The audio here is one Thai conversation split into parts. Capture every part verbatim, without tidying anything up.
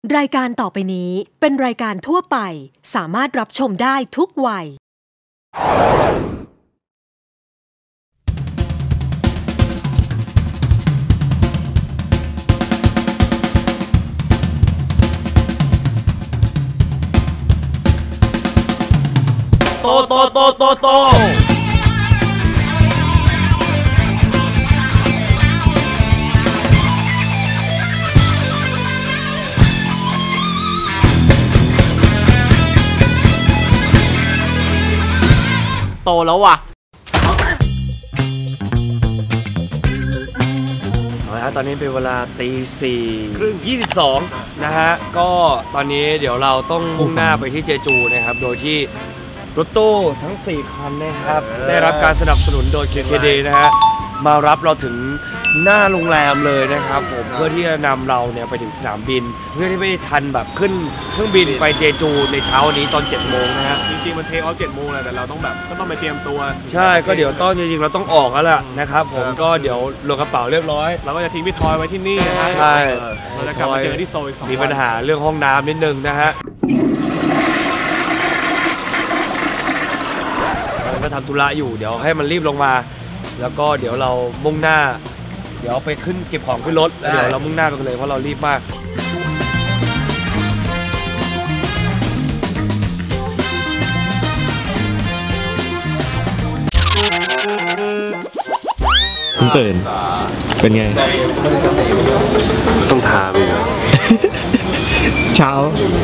รายการต่อไปนี้เป็นรายการทั่วไปสามารถรับชมได้ทุกวัยโตโตโตโตโตโตแล้วว่ะเอาละตอนนี้เป็นเวลาตีสี่ครึ่งยี่สิบสองนะฮะก็ตอนนี้เดี๋ยวเราต้องมุ่งหน้าไปที่เจจูนะครับโดยที่รถตู้ทั้งสี่คันนะครับได้รับการสนับสนุนโดย เค เค ดี นะฮะมารับเราถึงหน้าโรงแรมเลยนะครับผมเพื่อที่จะนำเราเนี่ยไปถึงสนามบินเพื่อที่ไม่ทันแบบขึ้นเครื่องบินไปเจจูในเช้าวันนี้ตอนเจ็ดโมงนะฮะจริงๆมันเทคออฟเจ็ดโมงแหละแต่เราต้องแบบก็ต้องไปเตรียมตัวใช่ก็เดี๋ยวต้นจริงๆเราต้องออกแล้วล่ะนะครับผมก็เดี๋ยวลงกระเป๋าเรียบร้อยเราก็จะทิ้งพี่ทอยไว้ที่นี่นะใช่เราจะกลับมาเจอที่โซลอีกสองวันมีปัญหาเรื่องห้องน้ำนิดนึงนะฮะก็ทำธุระอยู่เดี๋ยวให้มันรีบลงมาแล้วก็เดี๋ยวเรามุ่งหน้าเดี๋ยวไปขึ้นเก็บของขึ้นรถแล้วเดี๋ยวเรามุ่งหน้าไปกันเลยเพราะเรารีบมากเพิ่งตื่นเป็นไงต้องทาไปเหรอเช้า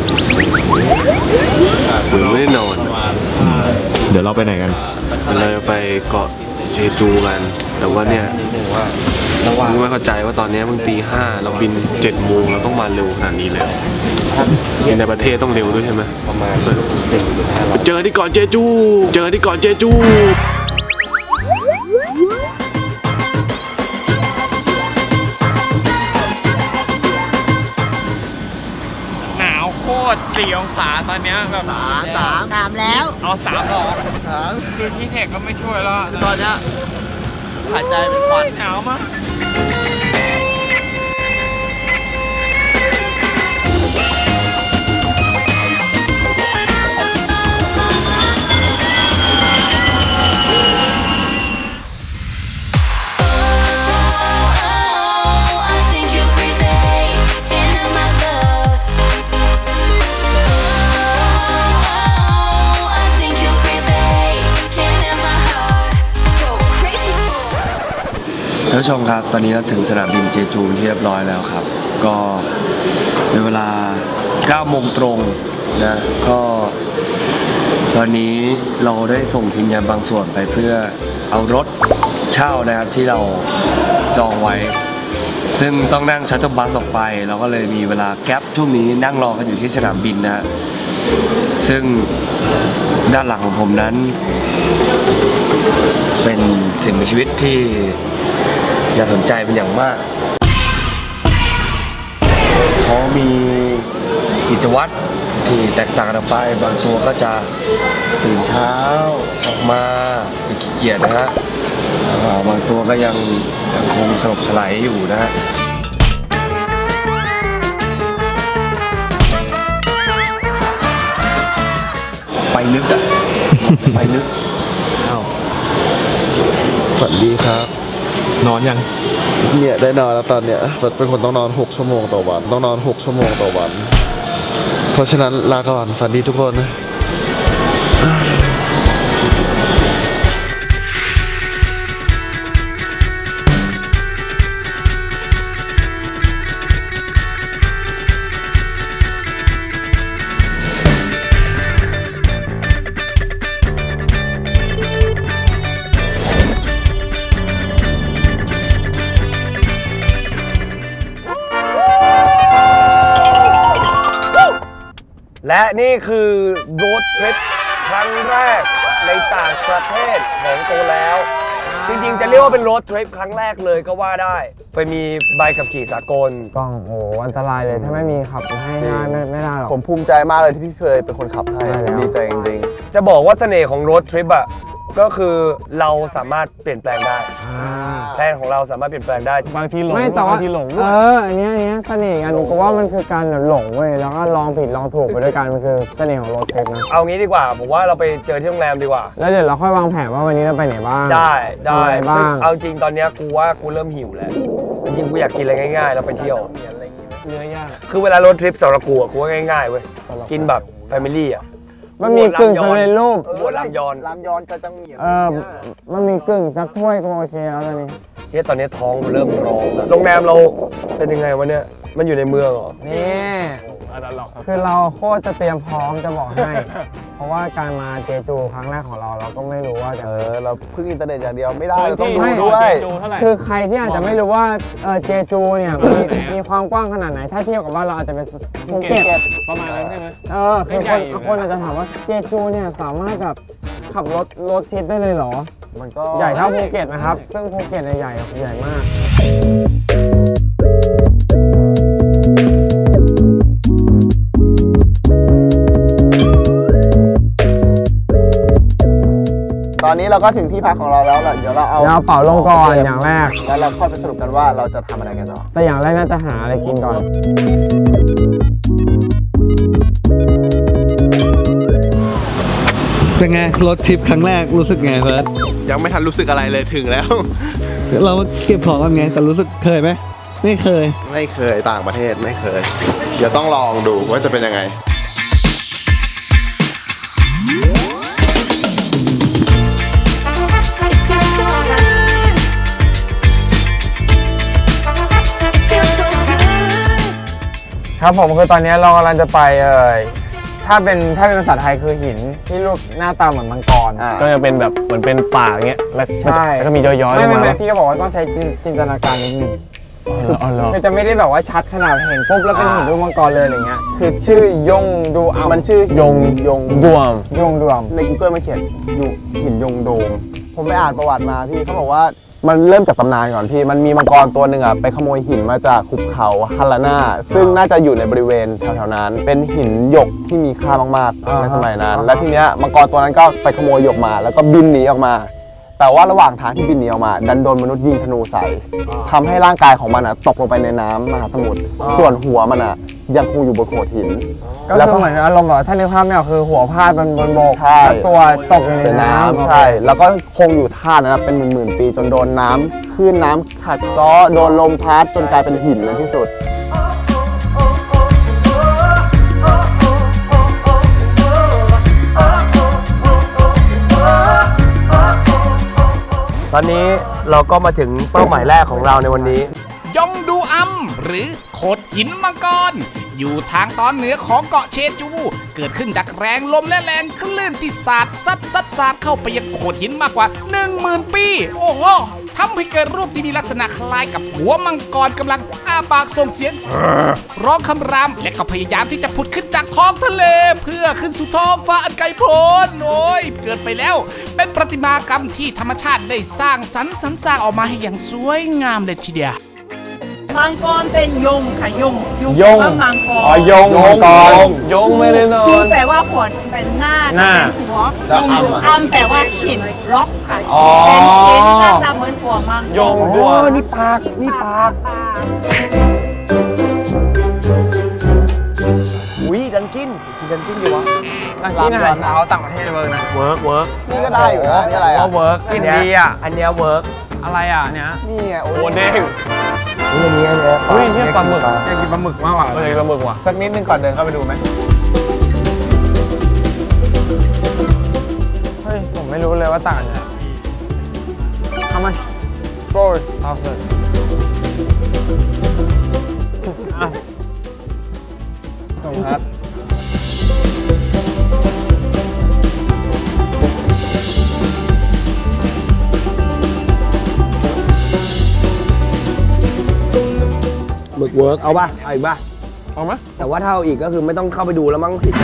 หรือไม่ได้นอนเดี๋ยวเราไปไหนกันเราจะไปเกาะเจจูกันแต่ว่าเนี่ยมึงไม่เข้าใจว่าตอนนี้มึงตีห้าเราบินเจ็ดโมงเราต้องมาเร็วขนาดนี้เลยในประเทศต้องเร็วด้วยใช่ไหมประมาณเจอที่เกาะเจจูเจอที่เกาะเจจูสี่องศาตอนนี้แบบสามสามสามแล้วเอาสามหรอสามคือที่เทคก็ไม่ช่วยแล้วตอนนี้หายใจเป็นควันหนาวมากท่านผู้ชมครับตอนนี้เราถึงสนามบินเจจูที่เรียบร้อยแล้วครับก็เป็นเวลาเก้าโมงตรงนะก็ตอนนี้เราได้ส่งทีมงานบางส่วนไปเพื่อเอารถเช่านะครับที่เราจองไว้ซึ่งต้องนั่งชัตเตอร์บัสออกไปเราก็เลยมีเวลาแก๊ปช่วงนี้นั่งรอกันอยู่ที่สนามบินนะซึ่งด้านหลังของผมนั้นเป็นสิ่งมีชีวิตที่น่าสนใจเป็นอย่างมากเขามีกิจวัตรที่แตกต่างกันออกไปบางตัวก็จะตื่นเช้าออกมาขี้เกียจนะฮะบางตัวก็ยังยังคงสลบสลายอยู่นะฮะไปลึกอะไปลึกอ้าวสวัสดีครับนอนยังเนี่ยได้นอนแล้วตอนเนี้ยเป็นคนต้องนอนหกชั่วโมงต่อวันต้องนอนหกชั่วโมงต่อวันเพราะฉะนั้นลาก่อนฝันดีทุกคนและนี่คือโรดทริปครั้งแรกในต่างประเทศของโตแล้วจริงๆจะเรียกว่าเป็นโรดทริปครั้งแรกเลยก็ว่าได้ไปมีใบขับขี่สากลต้องโอ้อันตรายเลยถ้าไม่มีขับให้ง่ายไม่ไม่ได้หรอกผมภูมิใจมากเลยที่พี่เคยเป็นคนขับให้ดีใจจริงๆจะบอกว่าเสน่ห์ของโรดทริปอะก็คือเราสามารถเปลี่ยนแปลงได้แพลนของเราสามารถเปลี่ยนแปลงได้บางทีหลงไม่แต่ว่าบางทีหลงเอออันนี้อันนี้เสน่ห์กันกูว่ามันคือการหลงเว้ยแล้วก็ลองผิดลองถูกไปด้วยกันมันคือเสน่ห์ของโรดทริปนะเอางี้ดีกว่าผมว่าเราไปเจอที่โรงแรมดีกว่าแล้วเดี๋ยวเราค่อยวางแผนว่าวันนี้เราไปไหนบ้างได้ได้บ้างเอาจริงตอนนี้กูว่ากูเริ่มหิวแล้วจริงกูอยากกินอะไรง่ายๆแล้วไปเที่ยวเนื้อย่างคือเวลาโรดทริปสำหรับกูกูว่าง่ายๆเว้ยกินแบบแฟมิลี่อ่ะมันมีกึ่งสำเร็จรูปบวชรามยอนรามยอนจะจังเหมียเออมันมีกึ่งสักถ้วยก็โอเคแล้วตอนนี้เนี่ยตอนนี้ท้องมันเริ่มร้องโรงแรมเราเป็นยังไงวะเนี่ยมันอยู่ในเมืองเหรอนี่คือเราโคตรจะเตรียมพร้อมจะบอกให้เพราะว่าการมาเจจูครั้งแรกของเราเราก็ไม่รู้ว่าจะเออเราพึ่งอินเทอร์เน็ตอย่างเดียวไม่ได้เราต้องดูด้วยคือใครที่อาจจะไม่รู้ว่าเออเจจูเนี่ยมีความกว้างขนาดไหนถ้าเทียบกับว่าเราอาจจะเป็นภูเก็ตประมาณนั้นใช่ไหมเออคือคนคนอาจจะถามว่าเจจูเนี่ยสามารถแบบขับรถรถทิพย์ได้เลยเหรอมันก็ใหญ่เท่าภูเก็ตนะครับซึ่งภูเก็ตใหญ่ใหญ่มากตอนนี้เราก็ถึงที่พักของเราแล้วเดี๋ยวเราเอาเราเป่าลงก่อนอย่างแรกแล้วเราค่อยไปสรุปกันว่าเราจะทำอะไรกันต่อแต่อย่างแรกน่าจะหาอะไรกินก่อนเป็นไงรถทริปครั้งแรกรู้สึกไงเฟิร์สยังไม่ทันรู้สึกอะไรเลยถึงแล้วเราเก็บของกันไงแต่รู้สึกเคยไหมไม่เคยไม่เคยต่างประเทศไม่เคยเดี๋ยวต้องลองดูว่าจะเป็นยังไงครับผมคือตอนนี้เรากำลังจะไปเอ่ยถ้าเป็นถ้าเป็นภาษาไทยคือหินที่รูปหน้าตาเหมือนมังกรก็จะเป็นแบบเหมือนเป็นป่าอย่างเงี้ยแล้วก็มีย้อยๆไม่ไม่พี่ก็บอกว่าต้องใช้จินตนาการนิดนึงคือจะไม่ได้แบบว่าชัดขนาดเห็นปุ๊บแล้วเป็นหินรูปมังกรเลยอะไรเงี้ยคือชื่อยงดูอัมมันชื่อยงยงดวมยงดวมใน Google มาเขียนอยู่หินยงโดมผมไปอ่านประวัติมาพี่เขาบอกว่ามันเริ่มจากตำนานก่อนพี่มันมีมังกรตัวหนึ่งอ่ะไปขโมยหินมาจากหุบเขาฮัลลาน่าซึ่งน่าจะอยู่ในบริเวณแถวๆนั้นเป็นหินหยกที่มีค่ามากๆในสมัยนั้นและทีเนี้ยมังกรตัวนั้นก็ไปขโมยหยกมาแล้วก็บินหนีออกมาแต่ว่าระหว่างทางที่บินหนีออกมาดันโดนมนุษย์ยิงธนูใส่ทำให้ร่างกายของมันอ่ะตกลงไปในน้ำมหาสมุทรส่วนหัวมันอ่ะยังคงอยู่บนโขดหินแล้วก็เหมือนอารมณ์แบบถ้านึกภาพไม่ออกคือหัวพาดบนบนบกแล้วตัวตกในน้ำใช่แล้วก็คงอยู่ท่านั้นเป็นหมื่นๆปีจนโดนน้ำคลื่นน้ำขัดซ้อโดนลมพัดจนกลายเป็นหินในที่สุดตอนนี้เราก็มาถึงเป้าหมายแรกของเราในวันนี้ยงดูอัมหรือโขดหินมังกรอยู่ทางตอนเหนือของเกาะเชจูเกิดขึ้นจากแรงลมและแรงคลื่นที่สาดซัดซัดสาดเข้าไปยังโขดหินมากกว่า หนึ่งหมื่น ปีโอ้โหทำให้เกิดรูปที่มีลักษณะคล้ายกับหัวมังกรกำลังอ้าปากส่งเสียงร้องคำรามและก็พยายามที่จะผุดขึ้นจากท้องทะเลเพื่อขึ้นสู่ท้องฟ้าอันไกลโพ้นโอ้ยเกิดไปแล้วเป็นประติมากรรมที่ธรรมชาติได้สร้างสรรค์สรรสร้างออกมาให้อย่างสวยงามเลยทีเดียวมังกรเป็นยงค่ะยงยงมังกรอ๋อยงมังกรยงไม่ได้นอนแปลว่าขนเป็นหน้าหน้าหัวยงดูอัมแปลว่าหินล็อกค่ะเป็นหินหน้าตาเหมือนหัวมังกรยงดูนี่ปากนี่ปากอุ้ยดันกินดันกินดีวะดันกินอาหารเช้าต่างประเทศเลยนะเวิร์กเวิร์กนี่ก็ได้อยู่นะนี่อะไรอ่ะเวิร์กอินเดียอันเนี้ยเวิร์กอะไรอ่ะเนี้ยนี่ไงโอเด้งนี่อันนี้อันนี้เฮ้ยนี่ปลาหมึกอยากกินปลาหมึกมากกว่าเออปลาหมึกว่ะสักนิดนึงก่อนเดินเข้าไปดูไหมเฮ้ยผมไม่รู้เลยว่าต่างกันยังไงทำไมโปรยเอาเลยอ่ะขอบคุณครับหมึกเวิร์กเอาป่ะเอาอีกป่ะเอาไหมแต่ว่าถ้าเอาอีกก็คือไม่ต้องเข้าไปดูแล้วมั้งผิด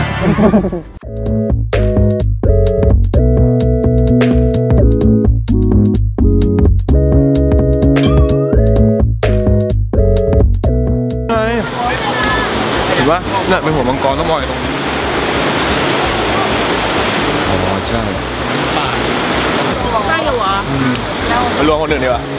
เห็นปะเนี่ยเป็นหัวมังกรต้องมองตรงนี้อ๋อใช่มาลวงคนอื่นดีกว่า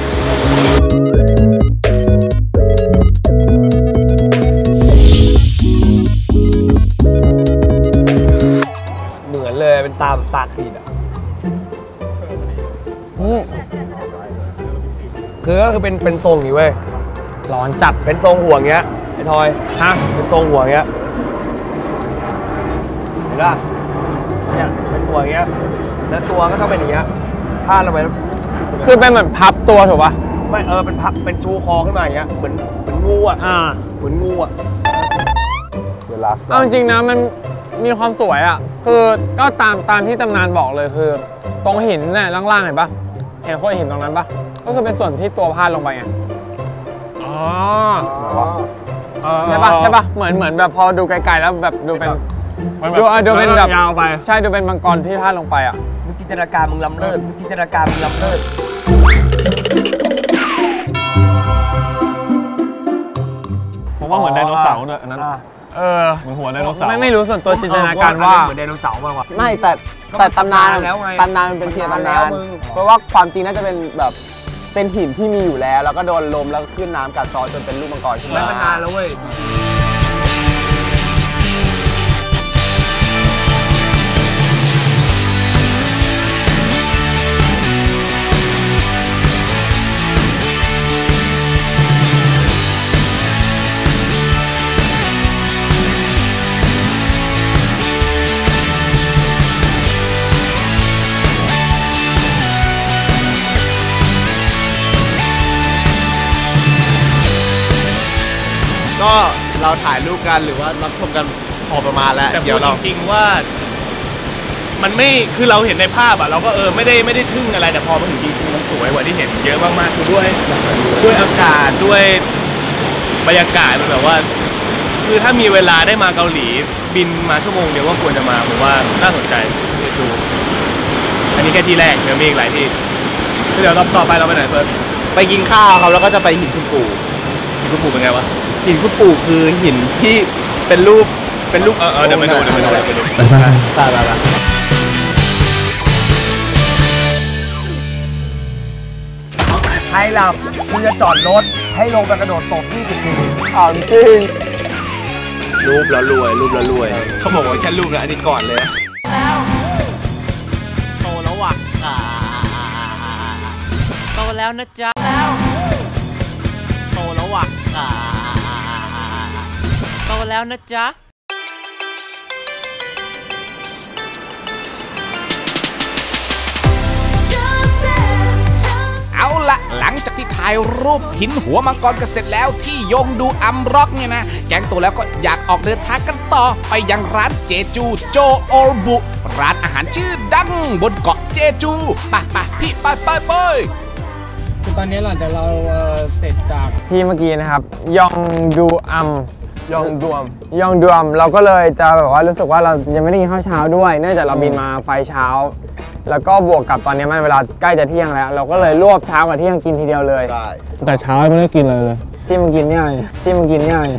เหมือนเลยเป็นตาตาขีดอ่ะคือก็คือเป็นเป็นทรงอย่างนี้เว้ยร้อนจัดเป็นทรงหัวเงี้ยไอ้ทอยฮะเป็นทรงหัวเงี้ยเห็นป่ะเนี่ยเป็นหัวเงี้ยแล้วตัวก็ต้องเป็นอย่างเงี้ยพาดลงไปคือเป็นเหมือนพับตัวถูกป่ะไม่เออเป็นพับเป็นชูคอขึ้นมาอย่างเงี้ยเหมือนเหมือนงูอ่ะอ่าเหมือนงูอ่ะเวลาเอาจริงนะมันมีความสวยอ่ะคือก็ตามตามที่ตำนานบอกเลยคือตรงหินเนี่ยล่างๆเห็นปะเห็นโคตรหินตรงนั้นปะก็คือเป็นส่วนที่ตัวพาดลงไปไงอ๋อใช่ปะใช่ปะเหมือนเหมือนแบบพอดูไกลๆแล้วแบบดูเป็นดูดูเป็นแบบยาวไปใช่ดูเป็นมังกรที่พาดลงไปอ่ะมึงจินตนาการมึงล้ำเลิศมึงจินตนาการมึงล้ำเลิศผมว่าเหมือนไดโนเสาร์ด้วยอันนั้นเออเหมือนหัวไดโนเสาร์ไม่ไม่รู้ส่วนตัวจินตนาการว่าเหมือนไดโนเสาร์มากกว่าไม่แต่แต่ตำนานตำนานมันเป็นเพียงตำนานเพราะว่าความจริงน่าจะเป็นแบบเป็นหินที่มีอยู่แล้วแล้วก็โดนลมแล้วขึ้นน้ำกัดเซาะจนเป็นลูกมังกรขึ้นมาไม่นานแล้วเว้ยก็เราถ่ายรูปกันหรือว่ารับชมกันพอประมาณแล้วแต่เดี๋ยวเราจริงว่ามันไม่คือเราเห็นในภาพอะเราก็เออไม่ได้ไม่ได้ทึ่งอะไรแต่พอมาถึงจริงๆมันสวยกว่าที่เห็นเยอะมากๆคือด้วยด้วยอากาศด้วยบรรยากาศมันแบบว่าคือถ้ามีเวลาได้มาเกาหลีบินมาชั่วโมงเดียวก็ควรจะมาผมว่าน่าสนใจไปดูอันนี้แค่ที่แรกเดี๋ยวมีอีกหลายที่เดี๋ยวต่อไปเราไปไหนเฟิร์สไปกินข้าวครับแล้วก็จะไปหินคุณปู่หินคุณปู่เป็นไงวะหินคุณปู่คือหินที่เป็นรูปเป็นรูปเออเดี๋ยวไปดูเดี๋ยวไปดูเดี๋ยวไปดูไปไปไปไปให้หลับคุณจะจอดรถให้ลงไปกระโดดตบที่สิบทีอ๋อจริงรูปแล้วรวยรูปแล้วรวยเขาบอกว่าแค่รูปแล้วอันนี้ก่อนเลยโตแล้วว่ะโตแล้วนะจ๊ะโตแล้วว่ะโตแล้วนะจ๊ะเอาละหลังจากที่ถ่ายรูปหินหัวมังกรกันเสร็จแล้วที่ยงดูอัมร็อกเนี่ยนะแก๊งตัวแล้วก็อยากออกเดินทางกันต่อไปยังร้านเจจูโจโอบุร้านอาหารชื่อดังบนเกาะเจจูไปไปพี่ไปไปไปคือตอนนี้หลังจากเราเสร็จจากที่เมื่อกี้นะครับยองดูอัมยองดวมยองดวมเราก็เลยจะแบบว่ารู้สึกว่าเรายังไม่ได้กินข้าวเช้าด้วยเนื่องจากเราบินมาไฟเช้าแล้วก็บวกกับตอนนี้มันเวลาใกล้จะเที่ยงแล้วเราก็เลยรวบเช้ากับเที่ยงกินทีเดียวเลยแต่เช้าไม่ได้กินเลยเลยที่มึงกินเนี่ยที่มึงกินเนี่ย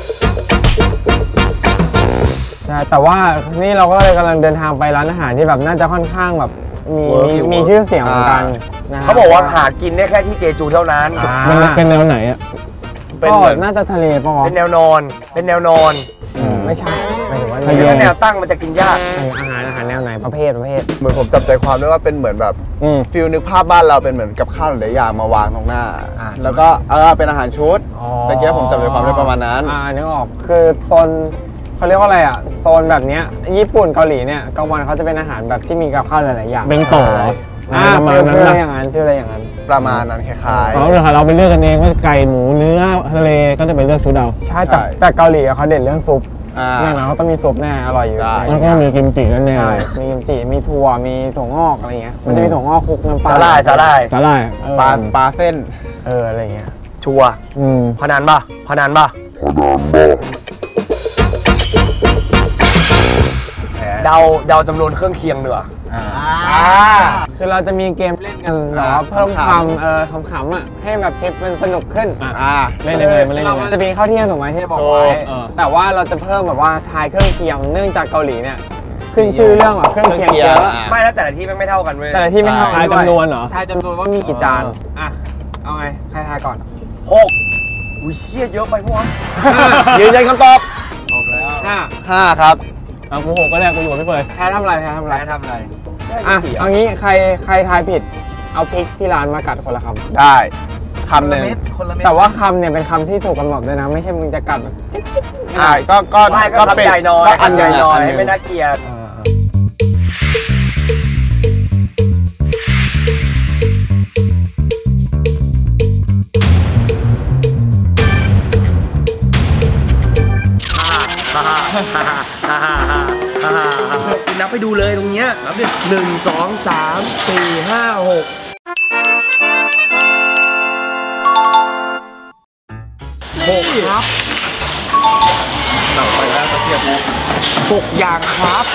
แต่ว่านี่เราก็เลยกำลังเดินทางไปร้านอาหารที่แบบน่าจะค่อนข้างแบบมีมีชื่อเสียงเหมือนกันเขาบอกว่าหากินได้แค่ที่เจจูเท่านั้นมันเป็นแนวไหนอ่ะก็น่าจะทะเลป่ะเป็นแนวนอนเป็นแนวนอนไม่ใช่หมายถึงว่าถ้าแนวตั้งมันจะกินยากอาหารอาหารแนวไหนประเภทประเภทเหมือนผมจับใจความได้ว่าเป็นเหมือนแบบฟิลนึกภาพบ้านเราเป็นเหมือนกับข้าวหลายอย่างมาวางตรงหน้าแล้วก็เออเป็นอาหารชุดแต่แกผมจับใจความได้ประมาณนั้นอ่านึกออกคือโซนเขาเรียกว่าอะไรอ่ะโซนแบบนี้ญี่ปุ่นเกาหลีเนี่ยกลางวันเขาจะเป็นอาหารแบบที่มีกับข้าวหลายๆอย่างเบงโต๋อ่าประมาณนั้นอะไรอย่างนั้นชื่ออะไรอย่างนั้นประมาณนั้นคล้ายๆเราเราไปเลือกกันเองว่าไก่หมูเนื้อทะเลก็จะไปเลือกชุดเอาใช่แต่แต่เกาหลีเขาเด่นเรื่องซุปแน่นอนเขาต้องมีซุปแน่อร่อยอยู่แล้วก็มีกิมจิแน่ๆมีกิมจิมีถั่วมีถั่วงอกอะไรเงี้ยมันจะมีถั่วงอกคลุกน้ำปลาสาหร่ายสาหร่ายสาหร่ายปลาปลาเส้นเอออะไรเงี้ยชัวพนันป่ะพนันป่ะเดาเดาจำนวนเครื่องเคียงเนื้อคือเราจะมีเกมเล่นกันหรอเพิ่มความเออขำๆอ่ะให้แบบทริปมันสนุกขึ้นเล่นยังไงมันเล่นยังไงเราจะมีข้าวเที่ยงถูกไหมที่บอกไว้แต่ว่าเราจะเพิ่มแบบว่าทายเครื่องเคียงเนื่องจากเกาหลีเนี่ยขึ้นชื่อเรื่องแบบเครื่องเคียงเยอะไม่แล้วแต่ละที่ไม่เท่ากันเว้ยแต่ละที่ไม่เท่ากันทายจำนวนเหรอทายจำนวนว่ามีกี่จานอ่ะเอาไงใครทายก่อนหกอุ้ยเชี่ยเยอะไปพวกยืนยันคำตอบห้าห้าครับเอากูหกก็ได้กูอยู่กับพี่เฟิร์นแพ้ทำอะไรแพ้ทำอะไรแพ้ทำอะไรอ่ะเอางี้ใครใครทายผิดเอาพริกที่ร้านมากัดคนละคำได้คำหนึ่งแต่ว่าคำเนี่ยเป็นคำที่ถูกกำหนดด้วยนะไม่ใช่มึงจะกัดแบบอ่าก็ก็ก็เป็นก็อันใหญ่น้อยไม่น่าเกลียดนับไปดูเลยตรงเนี้ยนับดิหนึ่งสองสามสี่ห้าหกหกครับหนักไปแล้วตะเกียบหกอย่างครับ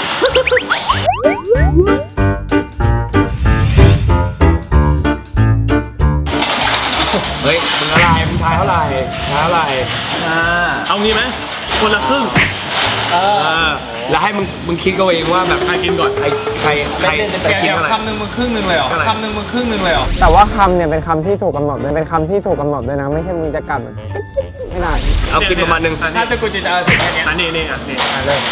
เฮ้ยมึงอะไรมึงทายเท่าไหร่ทายเท่าไหร่เอางี้ไหมคนละครึ่งเออแล้วให้มึงมึงคิดเอาเองว่าแบบใครกินก่อนใครใครใครจะกินอะไรคำหนึ่งมึงครึ่งหนึ่งเลยเหรอคำหนึ่งมึงครึ่งหนึ่งเลยเหรอแต่ว่าคำเนี่ยเป็นคำที่ถูกกำหนดด้วยเป็นคำที่ถูกกำหนดด้วยนะไม่ใช่มึงจะกัดแบบไม่ได้เอากินประมาณนึงถ้าจะกูจะเอาแค่นี้อันนี้นี่อันนี้เริ่ม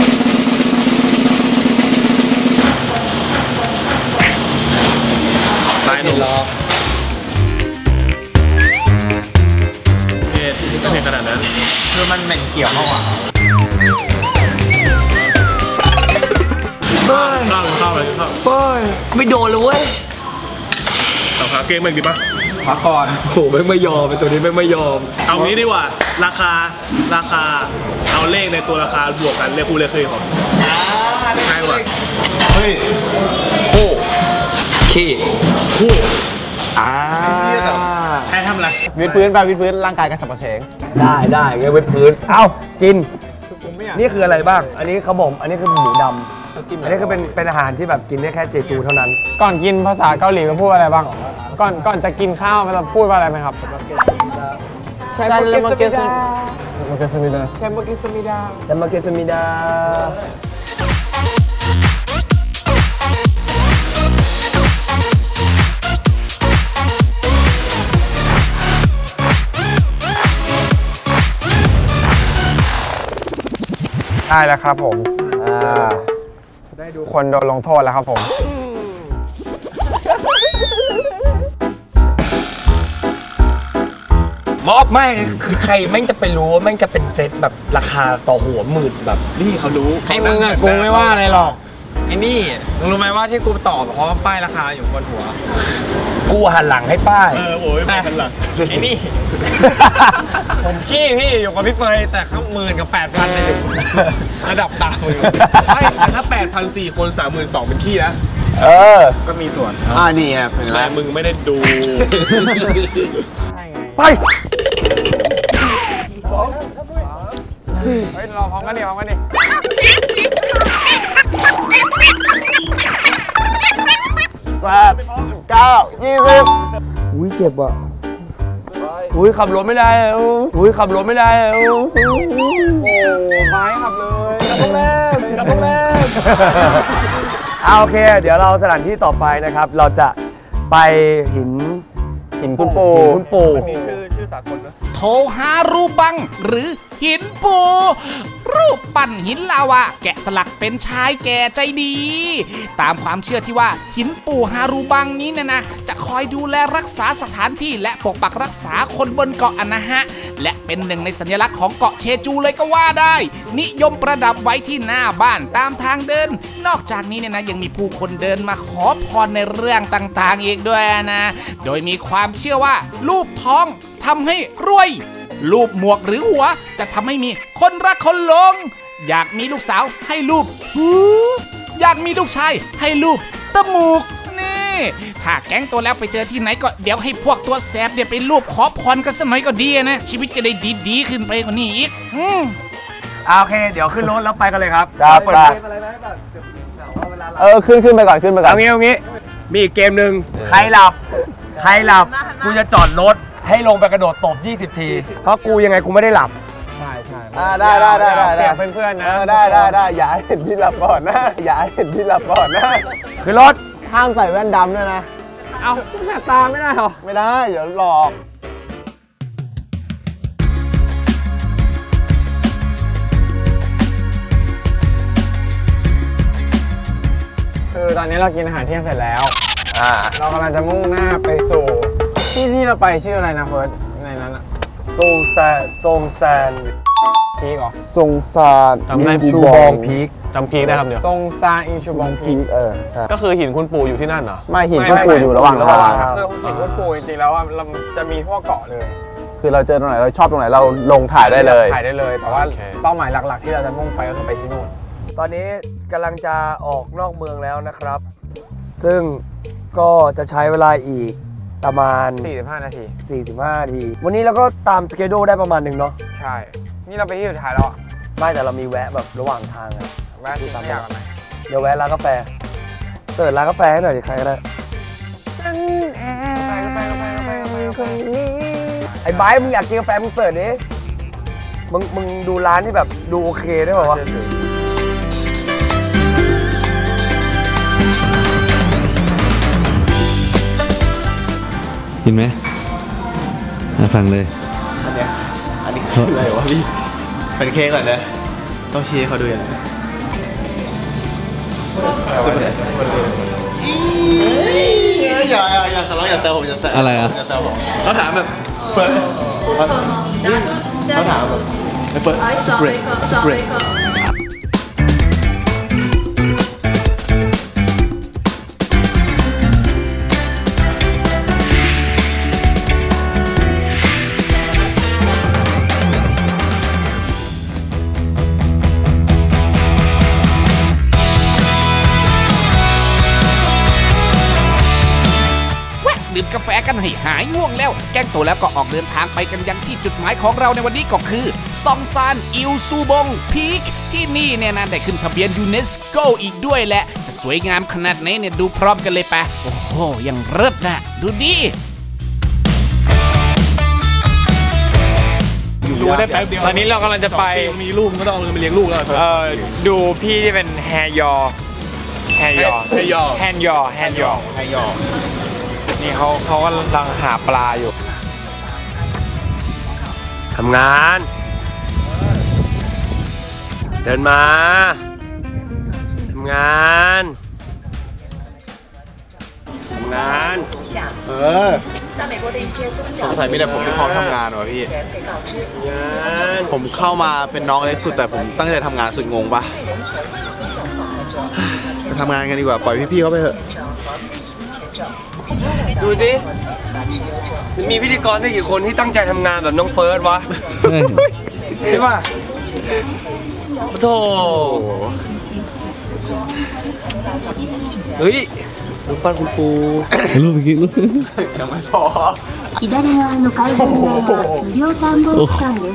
ตายหนุ่มเอ๊ะไม่เห็นขนาดนั้นคือมันเหม็นเกี่ยวมากกว่าเฮ้ยข้าวข้าวอะไรข้าวเฮ้ยไม่โดนเลยเว้ยต่อขาเกมมันดีปะพักก่อนโหไม่ไม่ยอมเป็นตัวนี้ไม่ไม่ยอมเอางี้ดีกว่าราคาราคาเอาเลขในตัวราคาบวกกันเลขคู่เลขคี่ของใช่กว่าเฮ้ยคู่ขี้คู่อ่าแพ้ทำอะไรวิดพื้นไปวิดพื้นร่างกายกระสับกระเฉงได้ได้งั้นวิดพื้นเอ้ากินนี่คืออะไรบ้างอันนี้เขาบอกอันนี้คือหมูดำอันนี้ก็เป็นเป็นอาหารที่แบบกินได้แค่เจจูเท่านั้นก่อนกินภาษาเกาหลีมันพูดอะไรบ้างก่อนก่อนจะกินข้าวมันจะพูดว่าอะไรไหมครับใช่เลมเกสมาเกสมิดาเชมเกสมิดาเชมเกสมิดาได้แล้วครับผมได้ดูคนโดนลงโทษแล้วครับผมมอบไม่คือใครแม่งจะไปรู้ว่าแม่งจะเป็นเซตแบบราคาต่อหัวหมื่นแบบนี่เขารู้ไอ้มึงอะกูไม่ว่าอะไรหรอกไอ้นี่มึงรู้ไหมว่าที่กูตอบเพราะว่าป้ายราคาอยู่บนหัวกูหันหลังให้ป้ายเออโอ้ยหันหลังไอ้นี่ผมขี้พี่อยู่กับพี่เฟยแต่ข้าหมื่นกับแปดพันเลยระดับต่ำอยู่ไม่ถ้าแปดพันสี่คนสามหมื่นสองเป็นขี้นะเออก็มีส่วนอ่านี่ไงแต่มึงไม่ได้ดูไปสองสี่เฮ้ยรอพร้อมกันดิพร้อมกันดิแปดเก้ายี่สิบอุ้ยเจ็บอ่ะอุ้ยขับรถไม่ได้อุ้ยขับรถไม่ได้โอ้ไม้ขับเลยกระโดดแรกกระโดดแรกเอาโอเคเดี๋ยวเราสถานที่ต่อไปนะครับเราจะไปหินหินคุณปูหินคุณปูมีชื่อชื่อสากลนะโทฮารุบังหรือหินปูรูปปั้นหินลาวาแกะสลักเป็นชายแก่ใจดีตามความเชื่อที่ว่าหินปูฮารุบังนี้เนี่ยนะจะคอยดูแลรักษาสถานที่และปกปักรักษาคนบนเกาะนะฮะและเป็นหนึ่งในสัญลักษณ์ของเกาะเชจูเลยก็ว่าได้นิยมประดับไว้ที่หน้าบ้านตามทางเดินนอกจากนี้เนี่ยนะยังมีผู้คนเดินมาขอพรในเรื่องต่างๆอีกด้วยนะโดยมีความเชื่อว่ารูปท้องทำให้รวยรูปหมวกหรือหัวจะทำให้มีคนรักคนหลงอยากมีลูกสาวให้รูปหูอยากมีลูกชายให้รูปตมูกนี่ถ้าแก๊งตัวแล้วไปเจอที่ไหนก็เดี๋ยวให้พวกตัวแสบเดี๋ยวไปรูปขอพรกันสักหน่อยก็ดีนะชีวิตจะได้ดีๆขึ้นไปกว่านี้อีกอืมโอเคเดี๋ยวขึ้นรถแล้วไปกันเลยครับครับไปเออขึ้นขึ้นไปก่อนขึ้นไปก่อนเอางี้เอางี้มีอีกเกมหนึ่งใครหลับใครหลับกูจะจอดรถให้ลงไปกระโดดตบยี่สิบทีเพราะกูยังไงกูไม่ได้หลับใช่ใช่อ่าได้ได้ได้ได้ได้เพื่อนเพื่อนนะได้ได้ได้อย่าเห็นที่หลับก่อนนะอย่าเห็นที่หลับก่อนนะคือรถห้ามใส่แว่นดำด้วยนะเอาแสบตาไม่ได้หรอไม่ได้เดี๋ยวหลอกคือตอนนี้เรากินอาหารเที่ยงเสร็จแล้วอ่าเรากำลังจะมุ่งหน้าไปสู่ที่ที่เราไปชื่ออะไรนะเฟิร์สในนั้นอะซงแซนซงแซนพีกเหรอซงซานจำได้ชูบองพีกจำพีกได้ครับเดี๋ยวซงซานอินชูบองพีกเออใช่ก็คือหินคุณปู่อยู่ที่นั่นเหรอไม่หินคุณปู่อยู่ระหว่างทางคือหินคุณปู่จริงๆแล้วเราจะมีทั่วเกาะเลยคือเราเจอตรงไหนเราชอบตรงไหนเราลงถ่ายได้เลยถ่ายได้เลยแต่ว่าเป้าหมายหลักๆที่เราจะมุ่งไปก็คือไปที่นู่นตอนนี้กำลังจะออกนอกเมืองแล้วนะครับซึ่งก็จะใช้เวลาอีกประมาณสี่สิบห้านาทีสี่สิบห้านาทีวันนี้เราก็ตามสเกดูได้ประมาณหนึ่งเนาะใช่นี่เราไปที่สุดท้ายแล้วไม่แต่เรามีแวะแบบระหว่างทางอะแวะที่ตามอยากไหมเดี๋ยวแวะร้านกาแฟเปิดร้านกาแฟให้หน่อยดิใครก็ได้ไอ้ไบร์ทมึงอยากกินกาแฟมึงเสิร์ชดิมึงมึงดูร้านที่แบบดูโอเคได้ป่าววะกินไหมมาฟังเลยอันเนี้ยอันนี้คืออะไรวะพี่เป็นเค้กก่อนเลยต้องชี้ให้เขาดูอย่างไรอย่าอย่าอย่าเขาอย่าเตะผมอย่าเตะอะไรอ่ะอย่าเตะผมเขาถามแบบเฟิร์สเขาถามแบบเฟิร์สเบรกเบรกดื่มกาแฟกันให้หายง่วงแล้วแกงโตแล้วก็ออกเดินทางไปกันยังที่จุดหมายของเราในวันนี้ก็คือซองซานอิลซูบงพีคที่นี่เนี่ยนะได้ขึ้นทะเบียนยูเนสโกอีกด้วยแหละจะสวยงามขนาดไหนเนี่ยดูพร้อมกันเลยปะโอ้โหยังเลิศนะดูดิดูได้แป๊บเดียวตอนนี้เรากำลังจะไปมีลูกก็ต้องเอาเงินไปเลี้ยงลูกแล้วเออดูพี่ที่เป็นแฮยอแฮยอแฮยอแฮยอแฮยอแฮยอนี่เขาเขากำลังหาปลาอยู่ทำงานเดินมาทำงานทำงานเออสงสัยมีแต่ผมที่พร้อมทำงานวะพี่ผมเข้ามาเป็นน้องเล็กสุดแต่ผมตั้งใจทำงานสุดงงปะไปทำงานกันดีกว่าปล่อยพี่ๆเขาไปเถอะดูสิมีพิธีกรได้กี่คนที่ตั้งใจทำงานแบบน้องเฟิร์สวะใช่ป่ะโธ่เฮ้ยรูปปั้นคุณปูรูปกี่รูปยังไม่พอ左側の階段は無料探訪区間です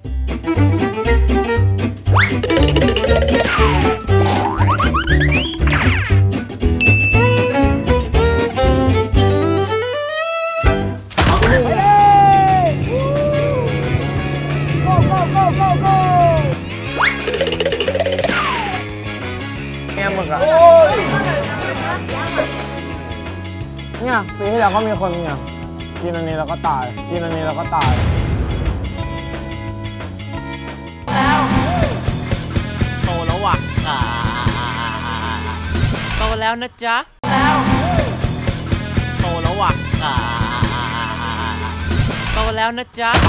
เนี่ยปีที่แล้วก็มีคนเนี่ยกินอันนี้แล้วก็ตายกินอันนี้แล้วก็ตายโตแล้วว่ะโตแล้วนะจ๊ะโตแล้วว่ะโตแล้วนะจ๊ะ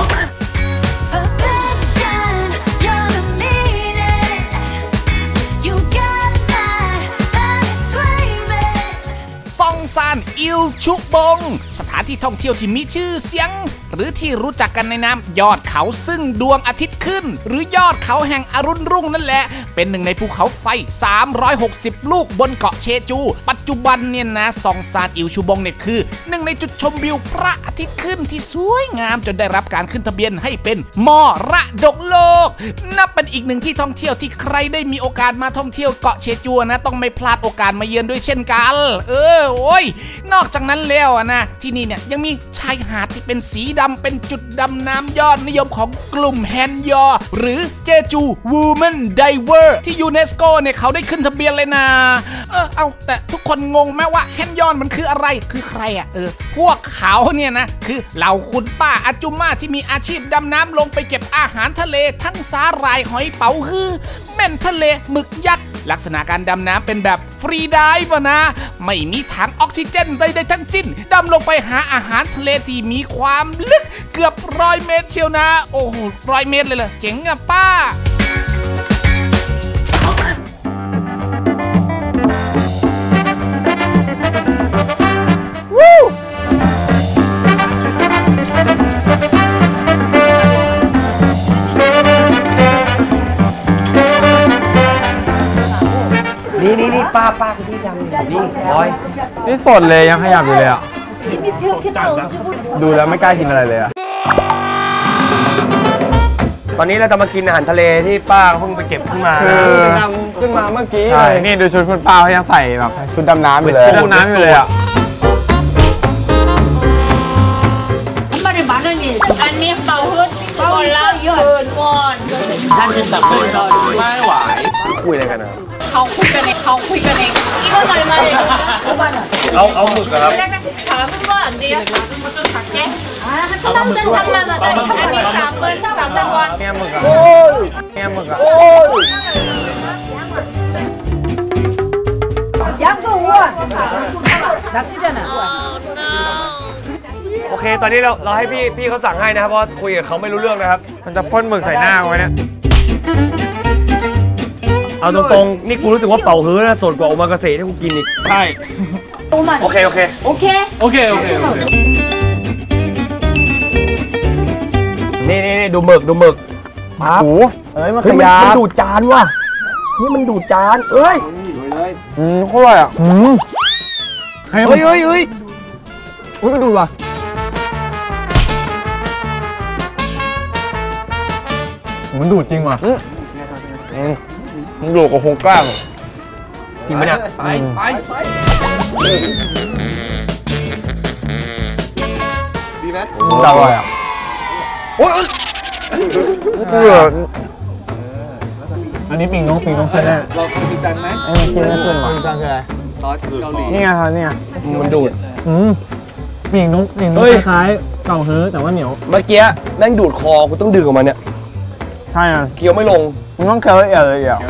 ซองซานอิลชุบงสถานที่ท่องเที่ยวที่มีชื่อเสียงหรือที่รู้จักกันในนามยอดเขาซึ่งดวงอาทิตย์ขึ้นหรือยอดเขาแห่งอรุณรุ่งนั่นแหละเป็นหนึ่งในภูเขาไฟสามร้อยหกสิบลูกบนเกาะเชจูปัจจุบันเนี่ยนะซองซานอิลชุบงเนี่ยคือหนึ่งในจุดชมวิวพระอาทิตย์ขึ้นที่สวยงามจนได้รับการขึ้นทะเบียนให้เป็นมรดกโลกนับเป็นอีกหนึ่งที่ท่องเที่ยวที่ใครได้มีโอกาสมาท่องเที่ยวเกาะเชจูนะต้องไม่พลาดโอกาสมาเยือนด้วยเช่นกันเออโอ้ยนอกจากนั้นแล้วนะที่นี่เนี่ยยังมีชายหาดที่เป็นสีดำเป็นจุดดำน้ำยอดนิยมของกลุ่มแฮนยอหรือเจจูวูแมนไดเวอร์ที่ยูเนสโกเนี่ยเขาได้ขึ้นทะเบียนเลยนะเออเอาแต่ทุกคนงงไหมว่าแฮนยอนมันคืออะไรคือใครอ่ะเออพวกเขาเนี่ยนะคือเหล่าคุณป้าอาจุม่าที่มีอาชีพดำน้ำลงไปเก็บอาหารทะเลทั้งสาหร่ายหอยเป๋าฮื้อแม่นทะเลหมึกยักษ์ลักษณะการดำน้ำเป็นแบบฟรีไดฟ์นะไม่มีถังออกซิเจนใดๆทั้งสิ้นดำลงไปหาอาหารทะเลที่มีความลึกเกือบร้อยเมตรเชียวนะโอ้โหร้อยเมตรเลยเหรอเจ๋งอะป้านี่นี่นี่ป้าป้าคุณพี่ดำนี่บอยนี่สดเลยยังขยับอยู่เลยอ่ะสดจัดนะดูแล้วไม่กล้ากินอะไรเลยอะตอนนี้เราจะมากินอาหารทะเลที่ป้าเพิ่งไปเก็บขึ้นมาคือขึ้นมาเมื่อกี้เลยนี่ดูชุดคุณป้าเขายังใส่แบบชุดดำน้ำอยู่เลยชุดดำน้ำอยู่เลยอ่ะอันนี้เป่าฮึดก่อนละเกินก่อนท่านเป็นตับเลยไม่ไหวคุยอะไรกันนะเขาคุยกันเองเขาคุยกันเองอีกคนหน่อยมาเลยเอาเอาหมึกเหรอครับถามว่าอันเดียวมันต้องถักแก้ต้องจะทำมาแต่อันนี้สามเปิดสามสามวันเนี่ยหมึกอ่ะเนี่ยหมึกอ่ะโอเคตอนนี้เราเราให้พี่พี่เขาสั่งให้นะครับเพราะคุยกับเขาไม่รู้เรื่องนะครับมันจะพ่นหมึกใส่หน้าไว้เนี่ยเอาตรงๆนี่กูรู้สึกว่าเป่าฮื้อนะสดกว่าโอมากาเสะที่กูกินอีกใช่โอเคโอเคโอเคโอเคโอเคโอเคนี่นี่นี่ดูหมึกดูหมึกปั๊บเอ้ยมันเฮ้ขยมันยัมันบดูดจานว่ะนี่มันดูดจานเอ้ยอืมโคตรอ่ะอืมเฮ้ยเฮ้ยเฮ้ยอุ้ยมันดูว่ะมันดูดจริงว่ะมันดูดกับโคก้างจริงไหมเนี่ยไปไปดีไหมอร่อยอ่ะโอ้ยเบื่ออันนี้ปิงน้องปิงน้องแค่แน่เราเคยกินจังไหมไอ้กินไม่ขึ้นหรอปิงจังคืออะไรซอสเกาหลีนี่ไงครับนี่ไงมันดูดอืมปิงน้องปิงน้องคล้ายๆเก่าฮื้อแต่ว่าเหนียวเมื่อกี้แม่งดูดคอกูต้องดึงออกมาเนี่ยใช่อ่ะเคี้ยวไม่ลงมึงต้องเคี้ยวละเอียดละเอียด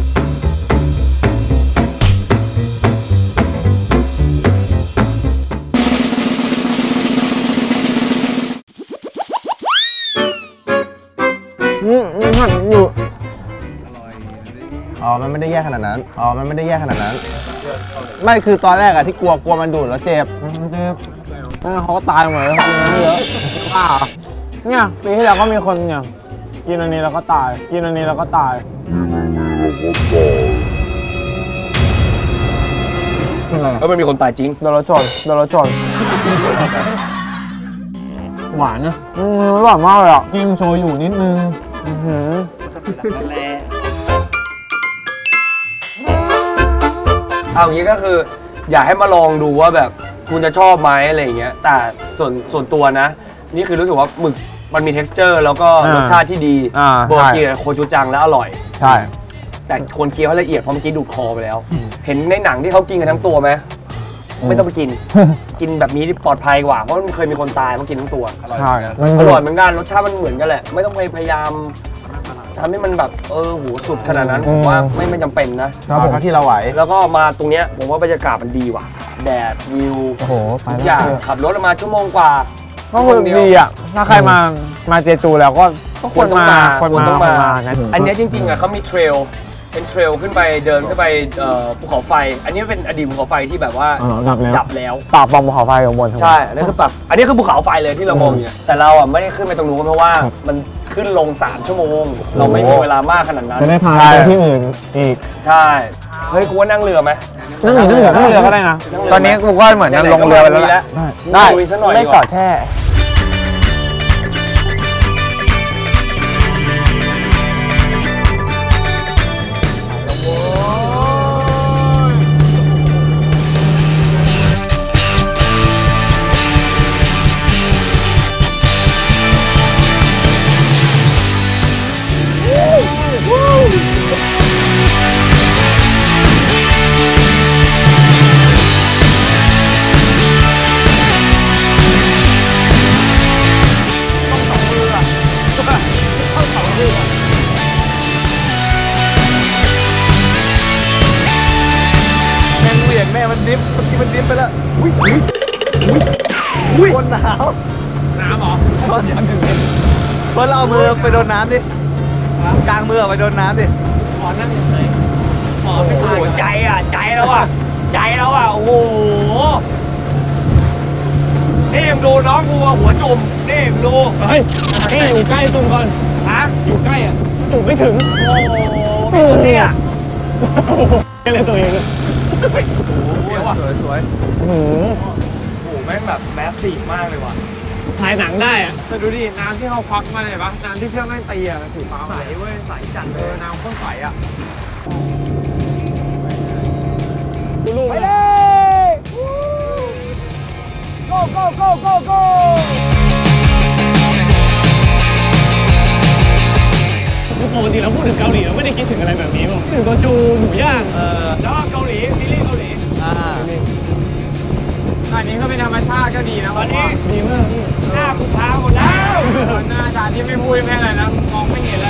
อืมมันหันอยู่อ๋อ มันไม่ได้แยกขนาดนั้น อ๋อ มันไม่ได้แยกขนาดนั้น ไม่คือตอนแรกอะที่กลัวกลัวมันดูดแล้วเจ็บเจ็บเขาก็ตายหมดเลยกินน้ำเยอะบ้าเนี่ยปีที่แล้วก็มีคนเนี่ยกินอันนี้แล้วก็ตาย กินอันนี้แล้วก็ตายอะไรแล้วมันมีคนตายจริงโดนรถชนโดนรถชนหวานนะอืมหวานมากเลยอ่ะจิ้มโชยุนิดนึงอือหือเอาอย่างนี้ก็คืออยากให้มาลองดูว่าแบบคุณจะชอบไหมอะไรอย่างเงี้ยแต่ส่วนส่วนตัวนะนี่คือรู้สึกว่าหมึกมันมี texture แล้วก็รสชาติที่ดีโบกีโคชูจังแล้วอร่อยใช่แต่ควรเคี้ยวให้ละเอียดเพราะเมื่อกี้ดูดคอไปแล้ว เห็นในหนังที่เขากินกันทั้งตัวไหมไม่ต้องไปกิน กินแบบนี้ปลอดภัยกว่าเพราะมันเคยมีคนตายมากินทั้งตัวอร่อยใช่อร่อยเหมือนกันรสชาติมันเหมือนกันแหละไม่ต้องไปพยายามทำให้มันแบบเออหูสุดขนาดนั้นผมว่าไม่ไม่จำเป็นนะครับผมที่เราไหวแล้วก็มาตรงเนี้ยผมว่าบรรยากาศมันดีว่ะแดดวิวโอ้โห ไปทุกแล้อย่างวขับรถมาชั่วโมงกว่าก็คือดีอ่ะถ้าใครมามาเจจูแล้วก็ก็ควรต้องมาควรควรมาต้องมานะอันเนี้ยจริงๆอ่ะเขามีเทรลเป็นเทรลขึ้นไปเดินขึ้นไปเอ่อภูเขาไฟ อันนี้เป็นอดีตภูเขาไฟที่แบบว่าดับแล้วดับแล้วปากปองภูเขาไฟของบนใช่อันนี้คือแบบอันนี้คือภูเขาไฟเลยที่เรามองอยู่แต่เราอ่ะไม่ได้ขึ้นไปตรงนู้นเพราะว่ามันขึ้นลงสามชั่วโมง เราไม่มีเวลามากขนาดนั้นจะได้พาไปที่อื่นอีกใช่เฮ้ยกูว่านั่งเรือไหมนั่งเรือนั่งเรือก็ได้นะ ตอนนี้กูก็เหมือนจะลงเรือไปแล้วแหละได้ลุยซะหน่อยได้ดีกว่าเกาะแช่มันดิฟเมื่อกี้มันดิฟไปแล้วอุ้ยอุ้ยอุ้ยคนหนาวน้ำเหรอตอนยังถึงเลยเพื่อนเราเอามือไปโดนน้ำดิกลางมือไปโดนน้ำดิขอนั่งเฉยๆขอไม่ตายใจอ่ะใจแล้วอ่ะใจแล้วอ่ะโอ้โหนี่มึงดูน้องกูหัวจุ่มนี่มึงดูเฮ้ยนี่อยู่ใกล้ตุ่มก่อนฮะอยู่ใกล้อ่ะจุ่มไม่ถึงโอ้โหเนี่ยเลยตัวเองเลยโอ้โหสวยสวยโอ้โหโอ้โหแม่งแบบแมสซีฟมากเลยว่ะถ่ายหนังได้อ่ะแต่ดูดิน้ำที่เขาควักมาเลยปะน้ำที่เครื่องแม่งตีอ่ะสีฟ้าใสเว้ยใสจัดเลยน้ำข้นใสอ่ะดูลูกไปเลย go go go go go ปกติเราพูดถึงเกาหลีเราไม่ได้คิดถึงอะไรแบบนี้หรอกถึงโกจูหมูย่างเออแล้วเกาหลีซีรีส์เกาหลีอ่าอันนี้ก็เป็นธรรมชาติก็ดีนะวันนี้ดีมากหน้ากูเช้าหมดแล้วหน้าตาที่ไม่พูดไม่อะไรนะมองไม่เห็นเลย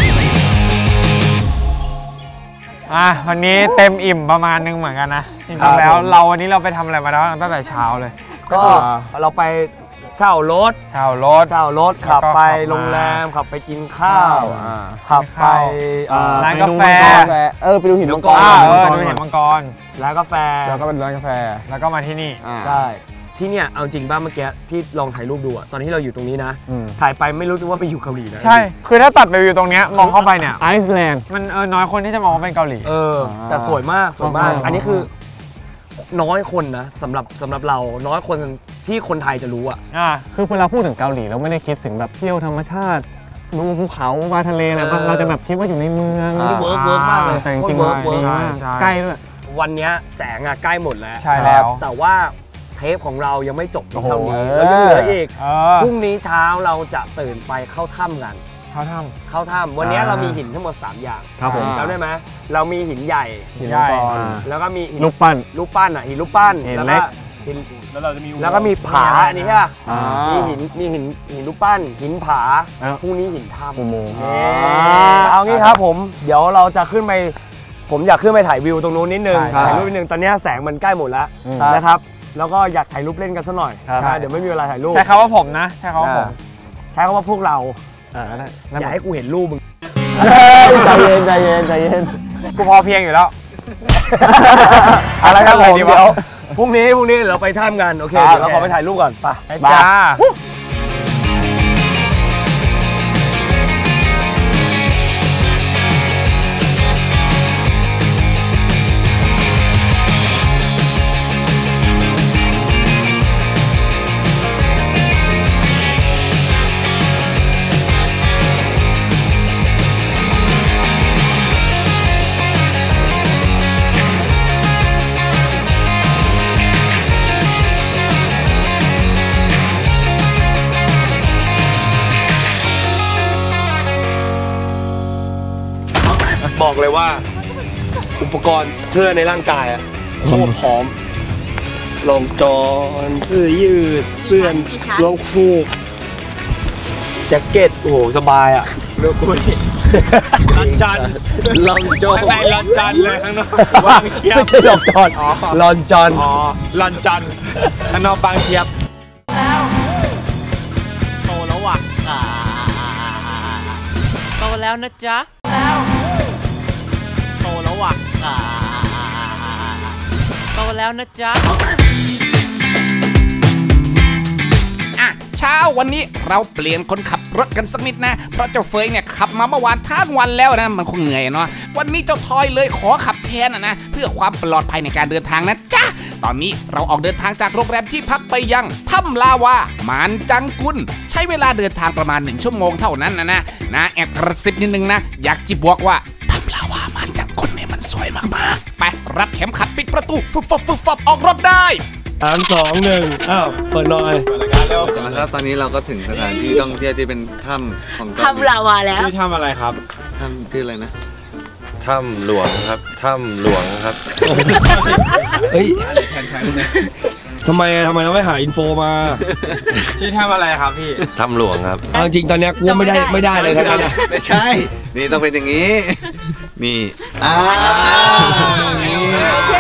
อ่ะวันนี้เต็มอิ่มประมาณนึงเหมือนกันนะจริงๆแล้วเราวันนี้เราไปทำอะไรมาแล้วตั้งแต่เช้าเลยก็เราไปเช่ารถเช่ารถเช่ารถขับไปโรงแรมขับไปกินข้าวขับไปร้านกาแฟเออไปดูหินมังกรเออดูหินมังกรร้านกาแฟแล้วก็เป็นร้านกาแฟแล้วก็มาที่นี่ใช่ที่เนี่ยเอาจริงบ้างเมื่อกี้ที่ลองถ่ายรูปดูอะตอนที่เราอยู่ตรงนี้นะถ่ายไปไม่รู้ว่าไปอยู่เกาหลีนะใช่คือถ้าตัดไปอยู่ตรงนี้มองเข้าไปเนี่ยไอซ์แลนด์มันเออน้อยคนที่จะมองว่าเป็นเกาหลีเออแต่สวยมากสวยมากอันนี้คือน้อยคนนะสำหรับสำหรับเราน้อยคนที่คนไทยจะรู้อ่ะอ่าคือเวลาพูดถึงเกาหลีเราไม่ได้คิดถึงแบบเที่ยวธรรมชาติดูภูเขาวาทะเลอะไรบ้างเราจะแบบคิดว่าอยู่ในเมืองที่เวิร์กเวิร์กมากเลยแต่จริงๆดีมากใกล้ด้วยวันนี้แสงอ่ะใกล้หมดแล้วใช่แล้วแต่ว่าเทปของเรายังไม่จบเท่านี้แล้วยังเหลืออีกพรุ่งนี้เช้าเราจะตื่นไปเข้าถ้ำกันเข้าถ้ำเข้าถ้ำวันนี้เรามีหินทั้งหมดสามอย่างครับผมจำได้ไหมเรามีหินใหญ่หินใหญ่แล้วก็มีลูกปั้นลูกปั้นอ่ะหินลูกปั้นแล้วก็หินแล้วเราจะมีแล้วก็มีผาอันนี้ใช่ป่ะมีหินมีหินหินลูกปั้นหินผาพรุ่งนี้หินถ้ำอุโมงค์เอางี้ครับผมเดี๋ยวเราจะขึ้นไปผมอยากขึ้นไปถ่ายวิวตรงนู้นนิดนึงถ่ายรูปนิดนึงตอนนี้แสงมันใกล้หมดแล้วนะครับแล้วก็อยากถ่ายรูปเล่นกันสักหน่อยเดี๋ยวไม่มีเวลาถ่ายรูปใช้คำว่าผมนะใช้คำว่าผมใช้คำว่าพวกเราอย่าให้กูเห็นรูปมึงใจเย็นใจเย็นใจเย็นกูพอเพียงอยู่แล้วอะไรครับผมเดี๋ยวพรุ่งนี้พรุ่งนี้เราไปถ้ำกันโอเคเดี๋ยวเราขอไปถ่ายรูปก่อนไปจ้าบอกเลยว่าอุปกรณ์เสื้อในร่างกายอะโคตรพร้อมรองจอนเสื้อยืดเสื้อรองฟูกแจ็คเก็ตโอ้โหสบายอ่ะเลือกกูนี่ลอนจอนลอนจอนไม่ลอนจอนเลยข้างนอกบางเชียบไม่ใช่ลอนจอนลอนจอนอ๋อลอนจอนข้างนอกบางเชียบโตแล้วว่ะโตแล้วนะจ๊ะโตแล้วว่ะโตแล้วนะจ๊ะอ่ะเช้าวันนี้เราเปลี่ยนคนขับรถกันสักนิดนะเพราะเจ้าเฟยเนี่ยขับมาเมื่อวานทั้งวันแล้วนะมันคงเหนื่อยเนาะวันนี้เจ้าทอยเลยขอขับแทนนะนะเพื่อความปลอดภัยในการเดินทางนะจ๊ะตอนนี้เราออกเดินทางจากโรงแรมที่พักไปยังถ้ำลาวามานจังกุลใช้เวลาเดินทางประมาณหนึ่งชั่วโมงเท่านั้นนะนะนะแอบกระซิบนิดนึงนะอยากจิบบอกว่าถ้ำลาวามานจังกุลเนี่ยมันสวยมากๆไปรัดเข็มขัดปิดประตูฟุบฟุบฟุบฟุบออกรถได้สามสองหนึ่งอ้าวเปิดหน่อยเปิดรายการเร็วแล้วตอนนี้เราก็ถึงสถานที่ท่องเที่ยวที่เป็นถ้ำของถ้ำลาวาแล้วชื่อถ้ำอะไรครับถ้ำชื่ออะไรนะถ้ำหลวงครับถ้ำหลวงครับเฮ้ยทำไมทำไมเราไม่หาอินโฟมาชื่อถ้ำอะไรครับพี่ถ้ำหลวงครับจริงตอนนี้กูไม่ได้ไม่ได้เลยทั้งนั้นไม่ใช่นี่ต้องเป็นอย่างนี้นี่อ่าโอเค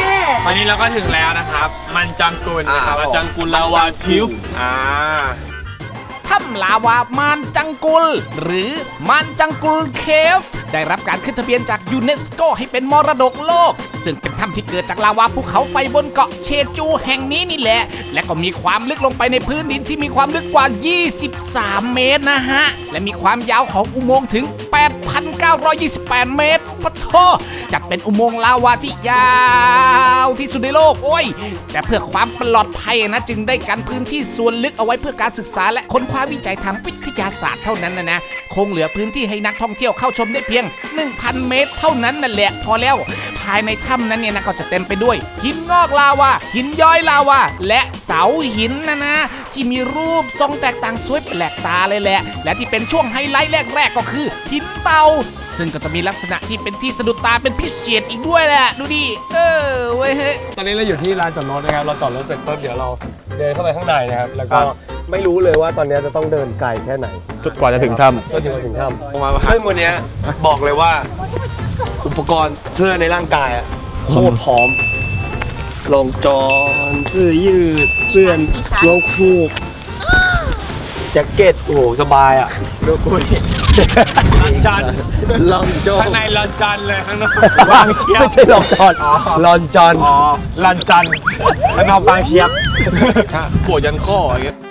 วันนี้เราก็ถึงแล้วนะครับมันจังกุลนะครับมันจังกุลลาวาทิวอ่าถ้ำลาวามานจังกุลหรือมานจังกุลเคฟได้รับการขึ้นทะเบียนจากยูเนสโกให้เป็นมรดกโลกซึ่งเป็นถ้ำที่เกิดจากลาวาภูเขาไฟบนเกาะเชจูแห่งนี้นี่แหละและก็มีความลึกลงไปในพื้นดินที่มีความลึกกว่า ยี่สิบสาม เมตรนะฮะและมีความยาวของอุโมงค์ถึง แปดพันเก้าร้อยยี่สิบแปด เมตรปะโถจัดเป็นอุโมงค์ลาวาที่ยาวที่สุดในโลกโอ้ยแต่เพื่อความปลอดภัยนะจึงได้กันพื้นที่ส่วนลึกเอาไว้เพื่อการศึกษาและค้นคว้าวิจัยทางวิทยาศาสตร์เท่านั้นนะนะคงเหลือพื้นที่ให้นักท่องเที่ยวเข้าชมได้เพียง หนึ่งพัน เมตรเท่านั้นนั่นแหละพอแล้วภายในถ้ำนั้นเนี่ยนะก็จะเต็มไปด้วยหินงอกลาวาหินย้อยลาวาและเสาหินนะนะที่มีรูปทรงแตกต่างสวยแปลกตาเลยแหละและที่เป็นช่วงไฮไลท์แรกๆก็คือหินเตาซึ่งก็จะมีลักษณะที่เป็นที่สะดุดตาเป็นพิเศษอีกด้วยแหละดูดิเออเว้ยตอนนี้เราอยู่ที่ลานจอดรถนะครับเราจอดรถเสร็จปุ๊บเดี๋ยวเราเดินเข้าไปข้างในนะครับแล้วก็ไม่รู้เลยว่าตอนนี้จะต้องเดินไกลแค่ไหนจนกว่าจะถึงถ้ำจนถึงถ้ำซึ่งวันนี้บอกเลยว่าอุปกรณ์เสื้อในร่างกายอะโคตรพร้อมรองจอนเสื้อยืดเสื้อรองฟูกแจ็คเก็ตโอ้โหสบายอ่ะดูกูดิลอนจอนลอนจอนข้างในลอนจอนเลยข้างนอกบางเชียบไม่ใช่ลอนจอนลอนจอนอ๋อลอนจอนข้างนอกบางเชียบปวดยันข้ออย่างเงี้ย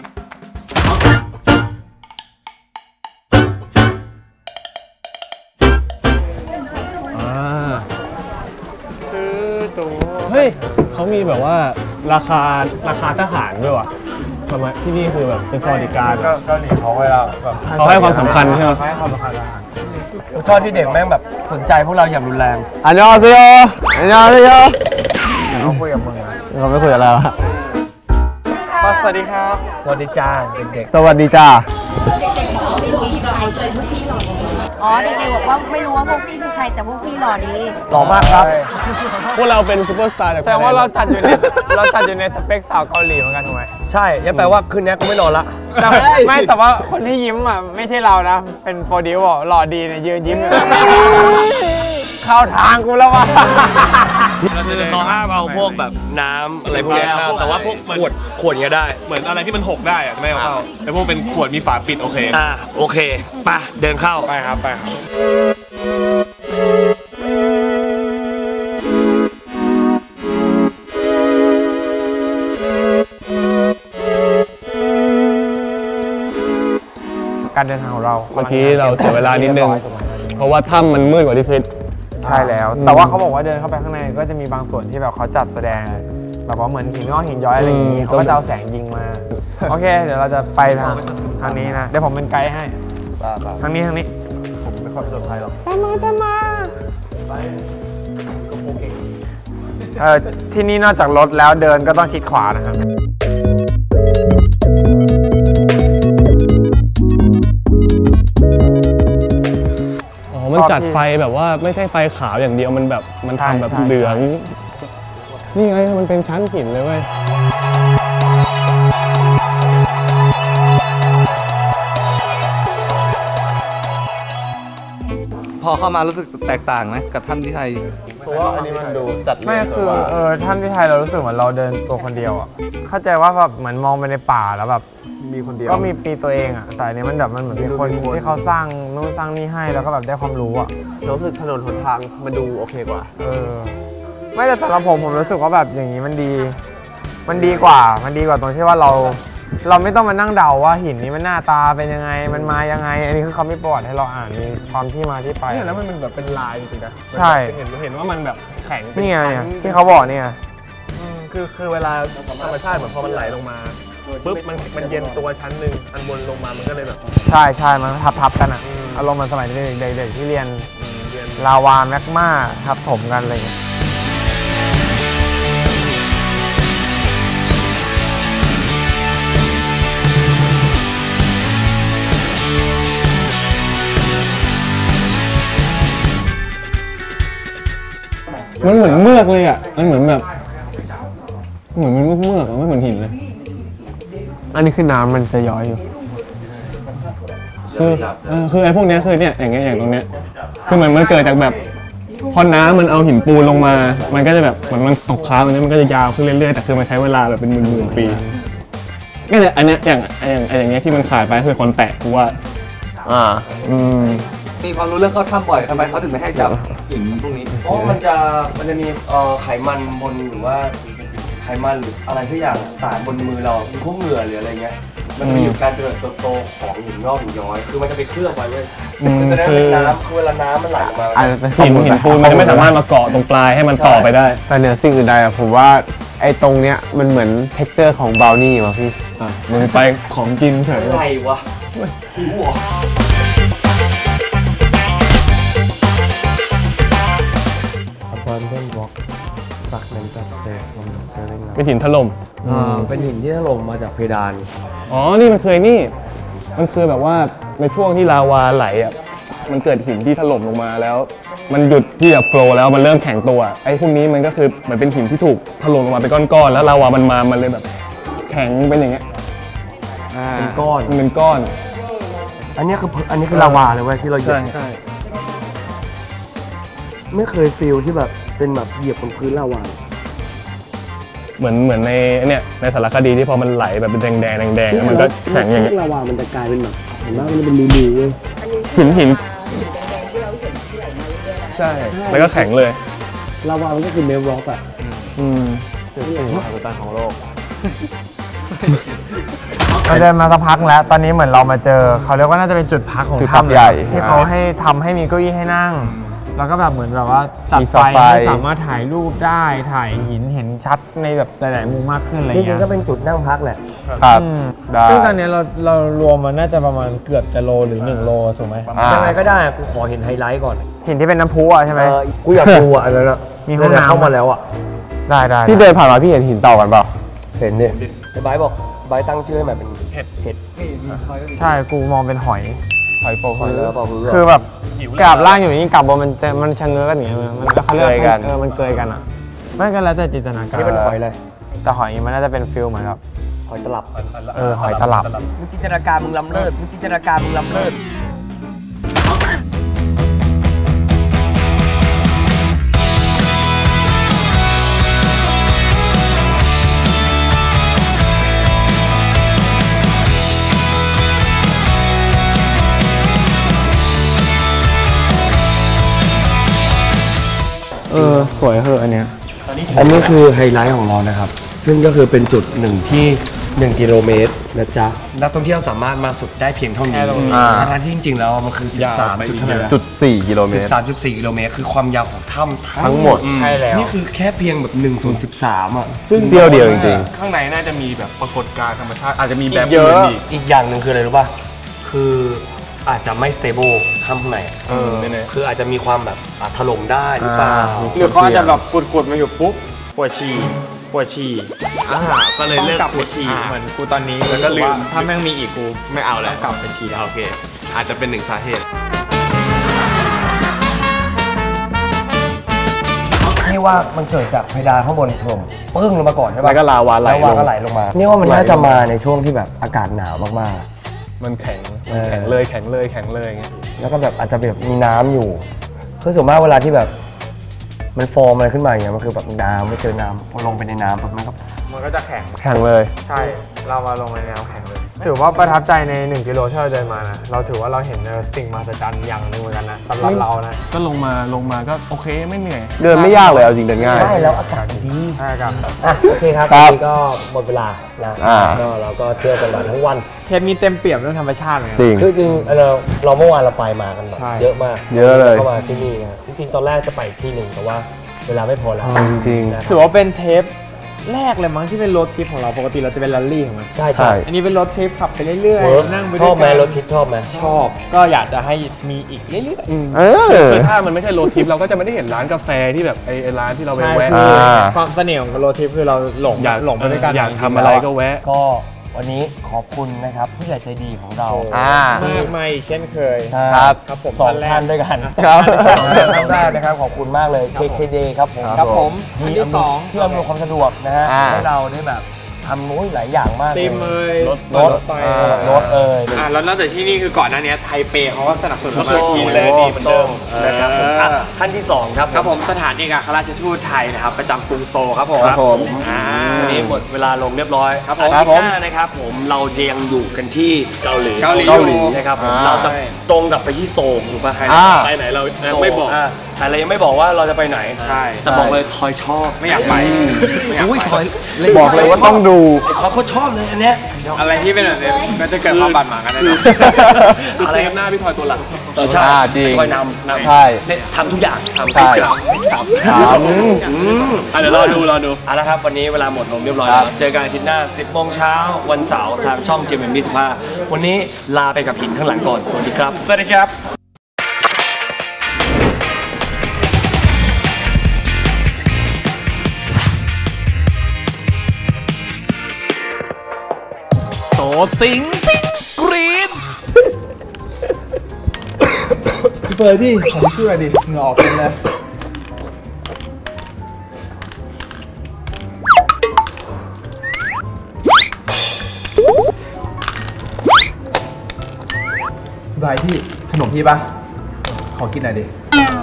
เฮ้ยเขามีแบบว่าราคาราคาทหารด้วยว่ะทำไมที่นี่คือแบบเป็นสวัสดิการก็เกาหลีเขาให้เราแบบเขาให้ความสำคัญใช่ไหมเขาให้ความสำคัญทหารชอบที่เด็กแม่งแบบสนใจพวกเราอย่างรุนแรงอันยอเซียอันยอเซียเขาคุยกับมึงเขาไม่คุยกับเราสวัสดีครับสวัสดีจ้าเด็กๆสวัสดีจ้าอ๋อเด็กๆบอกว่าไม่รู้ว่าพวกพี่คือใครแต่พวกพี่หล่อดีหล่อมากครับพวกเราเป็นซูเปอร์สตาร์แสดงว่าเราจัดอยู่ในเราจัดอยู่ในสเปคสาวเกาหลีเหมือนกันถูกไหมใช่ยังแปลว่าคืนนี้กูไม่นอนละไม่แต่ว่าคนที่ยิ้มอ่ะไม่ใช่เรานะเป็นโปรดิวบอกหล่อดีเนี่ยยืนยิ้มเข้าทางกูแล้วว่ะคือเขาห้ามเอาพวกแบบน้ำอะไรพวกนี้แต่ว่าพวกขวดขวดเงี้ยได้เหมือนอะไรที่มันหกได้อะไม่เอาเข้าแต่พวกเป็นขวดมีฝาปิดโอเคอ่าโอเคไปเดินเข้าไปครับไปครับการเดินทางของเราเมื่อกี้เราเสียเวลานิดนึงเพราะว่าถ้ำมันมืดกว่าที่คิดใช่แล้วแต่ว่าเขาบอกว่าเดินเข้าไปข้างในก็จะมีบางส่วนที่แบบเขาจัดแสดงแบบว่าเหมือนหินงอกหินย้อยอะไรอย่างนี้เขาก็จะเอาแสงยิงมาโอเคเดี๋ยวเราจะไปทางทางนี้นะเดี๋ยวผมเป็นไกด์ให้ทางนี้ทางนี้ผมไม่ค่อยประสบภัยหรอกตามมาตามมาเออที่นี่นอกจากรถแล้วเดินก็ต้องชิดขวานะครับมันจัดไฟแบบว่าไม่ใช่ไฟขาวอย่างเดียวมันแบบมันทำแบบเหลืองนี่ไงมันเป็นชั้นหินเลยเว้ยพอเข้ามารู้สึกแตกต่างนะกับถ้ำที่ไทยเพราะว่าอันนี้มันดูจัดไม่คือเออถ้ำที่ไทยเรารู้สึกเหมือนเราเดินตัวคนเดียวอ่ะเข้าใจว่าแบบเหมือนมองไปในป่าแล้วแบบมีคนเดียวก็มีปีตัวเองอ่ะแต่อันนี้มันแบบมันเหมือนมีคนที่เขาสร้างนู่นสร้างนี่ให้แล้วก็แบบได้ความรู้อ่ะรู้สึกถนนหนทางมันดูโอเคกว่าเออไม่แต่สำหรับผมผมรู้สึกว่าแบบอย่างนี้มันดีมันดีกว่ามันดีกว่าตรงที่ว่าเราเราไม่ต้องมานั่งเดาว่าหินนี้มันหน้าตาเป็นยังไงมันมายังไงอันนี้คือเขาไม่ประวัติให้เราอ่านมีความที่มาที่ไปเนี่ยแล้วมันเป็นแบบเป็นลายจริงๆนะใช่เห็นเห็นว่ามันแบบแข็งนี่ไงที่เขาบอกเนี่ยคือคือเวลาธรรมชาติเหมือนพอมันไหลลงมาปุ๊บมันมันเย็นตัวชั้นหนึ่งอันบนลงมามันก็เลยแบบใช่ใช่มันทับทับกันอ่ะอารมณ์มันสมัยเด็กๆที่เรียนลาวาแมกมาทับถมกันอะไรอย่างเงี้ยมันเหมือนเมือกเลยอ่ะมันเหมือนแบบเหมือนมันเมือกๆไม่เหมือนหินเลยอันนี้คือน้ำมันจะย้อยอยู่คือคือไอ้พวกนี้คือเนี่ยอย่างเงี้ยอย่างตรงเนี้ยคือเหมือนมันเกิดจากแบบพอน้ำมันเอาหินปูนลงมา มันก็จะแบบเหมือนมันตกค้างอันนี้มันก็จะยาวขึ้นเรื่อยๆแต่คือมันใช้เวลาแบบเป็นหมื่นๆปีก็เลยอันเนี้ยอย่างอย่างอย่างเงี้ยที่มันขาดไปคือคนแตะกูว่าอ่าอืมมีความรู้เรื่องเข้าถ้ำบ่อยทำไมเขาถึงไม่ให้จับหินพวกนี้เพราะมันจะมันจะมีเอ่อไขมันบนหรือว่าไขมันหรืออะไรสักอย่างสารบนมือเราพวกเหงื่อหรืออะไรเงี้ยมันจะมีอยู่การเจริญเติบโตของหินงอกหินย้อยคือมันจะไปเคลือบไว้เลยคือจะได้เป็นน้ำคือเวลาน้ำมันไหลออกมาหินหินปูนมันจะไม่สามารถมาเกาะตรงปลายให้มันต่อไปได้แต่เหนือสิ่งอื่นใดอะผมว่าไอ้ตรงเนี้ยมันเหมือนเท็กเจอร์ของบราวนี่ว่ะพี่มึงไปของกินเฉยอะไรวะหัวเป็นหินถล่มอ่าเป็นหินที่ถล่มมาจากเพดานอ๋อนี่มันเคยนี่มันคือแบบว่าในช่วงที่ลาวาไหลอ่ะมันเกิดหินที่ถล่มลงมาแล้วมันหยุดที่จะโฟลว์แล้วมันเริ่มแข็งตัวไอ้พวกนี้มันก็คือเหมือนเป็นหินที่ถูกถล่มลงมาเป็นก้อนๆแล้วลาวามันมามันเลยแบบแข็งเป็นอย่างเงี้ยเป็นก้อนมันเป็นก้อนอันนี้คืออันนี้คือลาวาเลยเว้ยที่เราเหยียบใช่ไม่เคยฟีลที่แบบเป็นแบบเหยียบบนพื้นลาวาเหมือนเหมือนในเนี่ยในสารคดีที่พอมันไหลแบบเป็นแดงแดงแดงแล้วมันก็แข็งอย่างเงี้ยลาวามันจะกลายเป็นแบบเห็นว่ามันเป็นรูๆเว้ยหินหินใช่แล้วก็แข็งเลยลาวามันก็คือเมลร็อกอ่ะอืมเป็นสิ่งมหัศจรรย์ของโลกเราเดินมาสักพักแล้วตอนนี้เหมือนเรามาเจอเขาเรียกว่าน่าจะเป็นจุดพักของถ้ำใหญ่ที่เขาให้ทำให้มีเก้าอี้ให้นั่งแล้วก็แบบเหมือนแบบว่าตัดไฟให้สามารถถ่ายรูปได้ถ่ายหินเห็นชัดในแบบหลายๆมุมมากขึ้นอะไรเงี้ยนี่ก็เป็นจุดนั่งพักแหละครับซึ่งตอนนี้เราเรารวมมันน่าจะประมาณเกือบจะโลหรือหนึ่งโลถูกไหมยังไงก็ได้กูขอเห็นไฮไลท์ก่อนหินที่เป็นน้ำพุอ่ะใช่ไหมกูอยากดูอ่ะอะไรนะมีห้องน้ำเข้ามาแล้วอ่ะได้ได้พี่เดินผ่านมาพี่เห็นหินเต่ากันเปล่าเห็นเนี่ยไอ้ไบร์ทบอกไบร์ทตั้งชื่อให้มันเป็นเห็ดเห็ดใช่กูมองเป็นหอยหอยโปกหอยแล้วเปล่าคือแบบกราบล่างอยู่นี่กราบบนมันจะมันชะเง้อกันอย่างเงี้ยมันก็เขาเรียกกันเออมันเกยกันอ่ะไม่กันแล้วแต่จินตนาการนี่เป็นหอยเลยแต่หอยมันน่าจะเป็นฟิลเหมือนกับหอยตลับเออหอยตลับมึงจินตนาการมึงล้ำเลิศมึงจินตนาการมึงล้ำเลิศเออสวยเหอะอันเนี้ยอันนี้คือไฮไลท์ของเรานะครับซึ่งก็คือเป็นจุดหนึ่งที่หนึ่งกิโลเมตรนะจ๊ะนักท่องเที่ยวสามารถมาสุดได้เพียงเท่านี้ทั้งที่จริงๆแล้วมันคือ สิบสามจุดสี่ กิโลเมตรสิบสามจุดสี่ กิโลเมตรคือความยาวของถ้ำทั้งหมดใช่แล้วนี่คือแค่เพียงแบบหนึ่งส่วนสิบสามอ่ะซึ่งเดียวเดียวจริงๆข้างในน่าจะมีแบบปรากฏการณ์ธรรมชาติอาจจะมีแบบเยอะอีกอย่างหนึ่งคืออะไรรู้ป่ะคืออาจจะไม่ stable ถ้ำข้างในเออคืออาจจะมีความแบบถล่มได้หรือเปล่าหรือเขาอาจจะแบบปุดๆมาอยู่ปุ๊บปวดฉี่ปวดฉี่อ่าก็เลยเลิกกลับไปฉี่เหมือนกูตอนนี้แล้วก็ลืมถ้าแม่งมีอีกกูไม่เอาแล้วกลับไปฉี่แล้วโอเคอาจจะเป็นหนึ่งสาเหตุนี่ว่ามันเกิดจากเพดานข้างบนถล่มปึ้งลงมาก่อนใช่ไหมแล้วก็ลาวาไหลลาวาก็ไหลลงมานี่ว่ามันน่าจะมาในช่วงที่แบบอากาศหนาวมากๆมันแข็งแข็งเลยแข็งเลยแข็งเลยอย่างเงี้ยแล้วก็แบบอาจจะแบบมีน้ำอยู่คือส่วนมากเวลาที่แบบมันฟอร์มอะไรขึ้นมาอย่างเงี้ยมันคือแบบน้ำไม่เจอน้ำพอลงไปในน้ำแบบนั้นก็มันก็จะแข็งแข็งเลยใช่เรามาลงในแนวแข็งเลยถือว่าประทับใจในหนึ่งกิโลที่เราเดินมานะเราถือว่าเราเห็นสิ่งมหัศจรรย์อย่างหนึ่งเหมือนกันนะสำหรับเรานะก็ลงมาลงมาก็โอเคไม่เหนื่อยเดินไม่ยากเลยเอาจริงเดินง่ายใช่แล้วอากาศดีอากาศอ่ะโอเคครับตอนนี้ก็หมดเวลาแล้วก็เราก็เที่ยวกันมาทั้งวันเทปนี้เต็มเปี่ยมด้วยธรรมชาติเลยจริงคือจริงเราเราเมื่อวานเราไปมากันเยอะมากเยอะเลยเข้ามาที่นี่นะจริงๆตอนแรกจะไปที่หนึ่งแต่ว่าเวลาไม่พอแล้วจริงๆถือว่าเป็นเทปแรกเลยมั้งที่เป็นรถทริปของเราปกติเราจะเป็นแรลลี่ของมันใช่ใช่อันนี้เป็นรถทริปขับไปเรื่อยๆนั่งไปชอบไหมรถทริปชอบไหมชอบก็อยากจะให้มีอีกเรื่อยๆเออคือถ้ามันไม่ใช่รถทริปเราก็จะไม่ได้เห็นร้านกาแฟที่แบบไอ้ร้านที่เราไปแวะความเสน่ห์ของรถทริปคือเราหลงอยากหลงไปด้วยกันอยากทำอะไรก็แวะก็วันนี้ขอบคุณนะครับผู้ใหญ่ใจดีของเรามากมายเช่นเคยครับครับผมสองท่านด้วยกันครับท่านแรกนะครับขอบคุณมากเลย เค เค ดี ครับผมครับผมที่อำนวยที่อำนวยความสะดวกนะฮะให้เราได้แบบทำโน้ยหลายอย่างมากเลยซิมเลยรถรถไฟรถเอ่ยอ่าแล้วนอกจากที่นี่คือก่อนหน้านี้ไทเปเขาก็สนับสนุนโชมาว์ทีเลยดีดีเหเหมืมืออน นเดิเดิมมนะครับผมอ่ะขั้นที่สองครับครับผมสถานเอกอัครราชทูตไทยนะครับประจำกรุงโซลครับผมครับผมอ่าวันนี้หมดเวลาลงเรียบร้อยครับผมอาทิตย์หน้านะครับผมเรายังอยู่กันที่เกาหลีเกาหลีเกาหลีนะครับผมอ่าเราจะตรงกลับไปที่โซลถูกป่ะอ่าไปไหนเราไม่บอกแต่เรายังไม่บอกว่าเราจะไปไหนใช่แต่บอกเลยทอยชอบไม่อยากไปไม่อยากอุ้ยไปทอยบอกเลยว่าต้องดูไอ้ทอยเขาชอบเลยอันเนี้ยอะไรที่เป็นแบบนี้ก็จะเกิดความบาดหมางกันแน่นอนคือเทปหน้าพี่ทอยตัวหลักเออใช่อ่าจริงทอยนำนำใช่เนี่ยทำทุกอย่างทำใช่ทุกอย่างทำถามอืมอ่ะเดี๋ยวรอดูรอดูเอาละครับวันนี้เวลาหมดลงเรียบร้อยแล้วเจอกันอาทิตย์หน้าสิบโมงเช้าวันเสาร์ทางช่อง จี เอ็ม เอ็ม ยี่สิบห้าวันนี้ลาไปกับหินข้างหลังก่อนสวัสดีครับสวัสดีครับโตติงปิ้งกรีนพี่เฟิร์นพี่ผมช่วยดิเหงื่อออกเต็มเลยบายพี่ขนมพี่ปะขอกินหน่อยดิ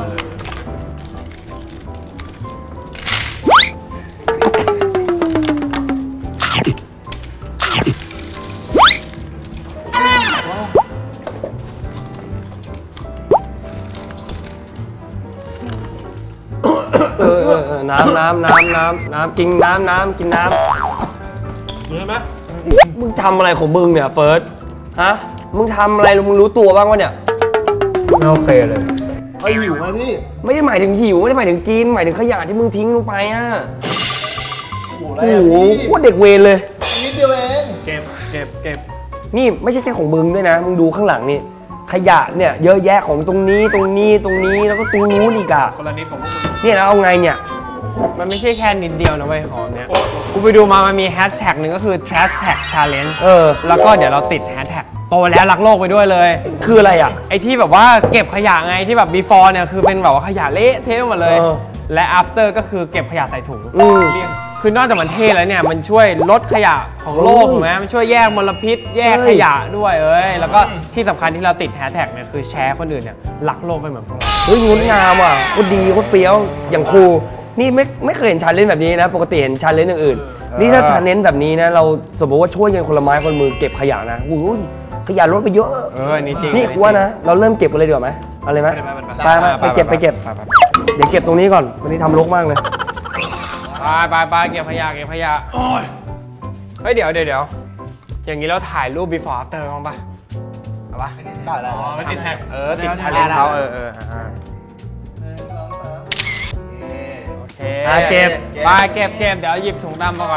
เออเออเออน้ำน้ำน้ำน้ำน้ำกินน้ำน้ำกินน้ำเห็นไหมมึงทำอะไรของมึงเนี่ยเฟิร์สฮะมึงทำอะไรมึงรู้ตัวบ้างวะเนี่ยไม่โอเคเลยไอหิวไหมพี่ไม่ได้หมายถึงหิวไม่ได้หมายถึงกินหมายถึงขยะที่มึงทิ้งลงไปอ่ะโอ้โหอะไรโอ้อะโหพี่โคตรเด็กเวรเลยนิดเดียวเองเก็บเก็บเก็บนี่ไม่ใช่แค่ของมึงด้วยนะมึงดูข้างหลังนี่ขยะเนี่ยเยอะแยะของตรงนี้ตรงนี้ตรงนี้แล้วก็ตรงนู้นอีกอะคนละนิดของพวกคุณเนี่ยแล้วเอาไงเนี่ยมันไม่ใช่แค่นิดเดียวนะเว้ยของเนี้ยกูไปดูมามันมีแฮชแท็กหนึ่งก็คือ trash tag challenge เออแล้วก็เดี๋ยวเราติดแฮชแท็กโตแล้วรักโลกไปด้วยเลยคืออะไรอ่ะไอที่แบบว่าเก็บขยะไงที่แบบ before เนี่ยคือเป็นแบบว่าขยะเละเทะหมดเลยเออและ after ก็คือเก็บขยะใส่ถุงอืมเลี่ยงคือนอกจากมันเท่แล้วเนี่ยมันช่วยลดขยะของโลกเฮ้ยถูกไหมมันช่วยแยกมลพิษ แยกเฮ้ยขยะด้วยเอ้ยแล้วก็ที่สำคัญที่เราติดแฮชแท็กเนี่ยคือแชร์คนอื่นเนี่ยรักโลกไปเหมือนพวกเราเฮ้ยงดงามอ่ะโคตรดีโคตรเฟี้ยวอย่างครูนี่ไม่ไม่เคยเห็นชาเลนจ์แบบนี้นะปกติเห็นชาเลนจ์อย่างอื่นนี่ถ้าชาเลนจ์แบบนี้นะเราสมมติว่าช่วยกันคนละไม้คนละมือเก็บขยะนะอุ้ยขยะลดไปเยอะเออนี่จริงนี่กูว่านะเราเริ่มเก็บกันเลยดีกว่าไหมเอาเลยไหมไปไปไปเก็บไปเก็บเดี๋ยวเก็บตรงนี้ก่อนวันนี้ทำรกมากเลยไปไปไปเก็บขยะเก็บขยะเฮ้ยเดี๋ยวเดี๋ยวเดี๋ยวอย่างนี้เราถ่ายรูป before after บ้างปะเอาปะได้ได้อ๋อไม่ติดแท็กเออติดได้ชาเลนจ์ได้เขาเออเอออ่าหนึ่งสองสามโอเคโอเคอ่ะเก็บไปเก็บเก็บเดี๋ยวหยิบถุงดำมาก่อน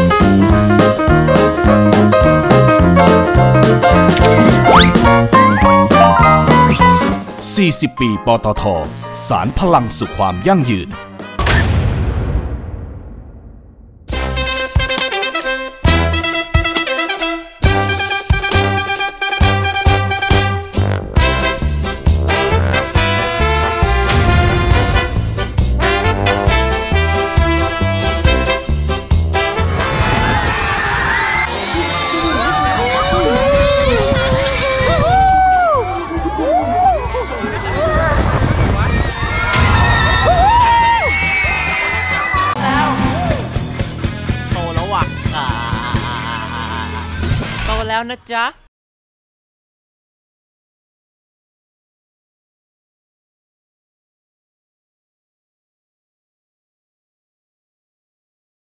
สี่สิบ ปีปตท.สารพลังสู่ความยั่งยืนโตแล้วว่ะโตแล้วนะจ๊ะ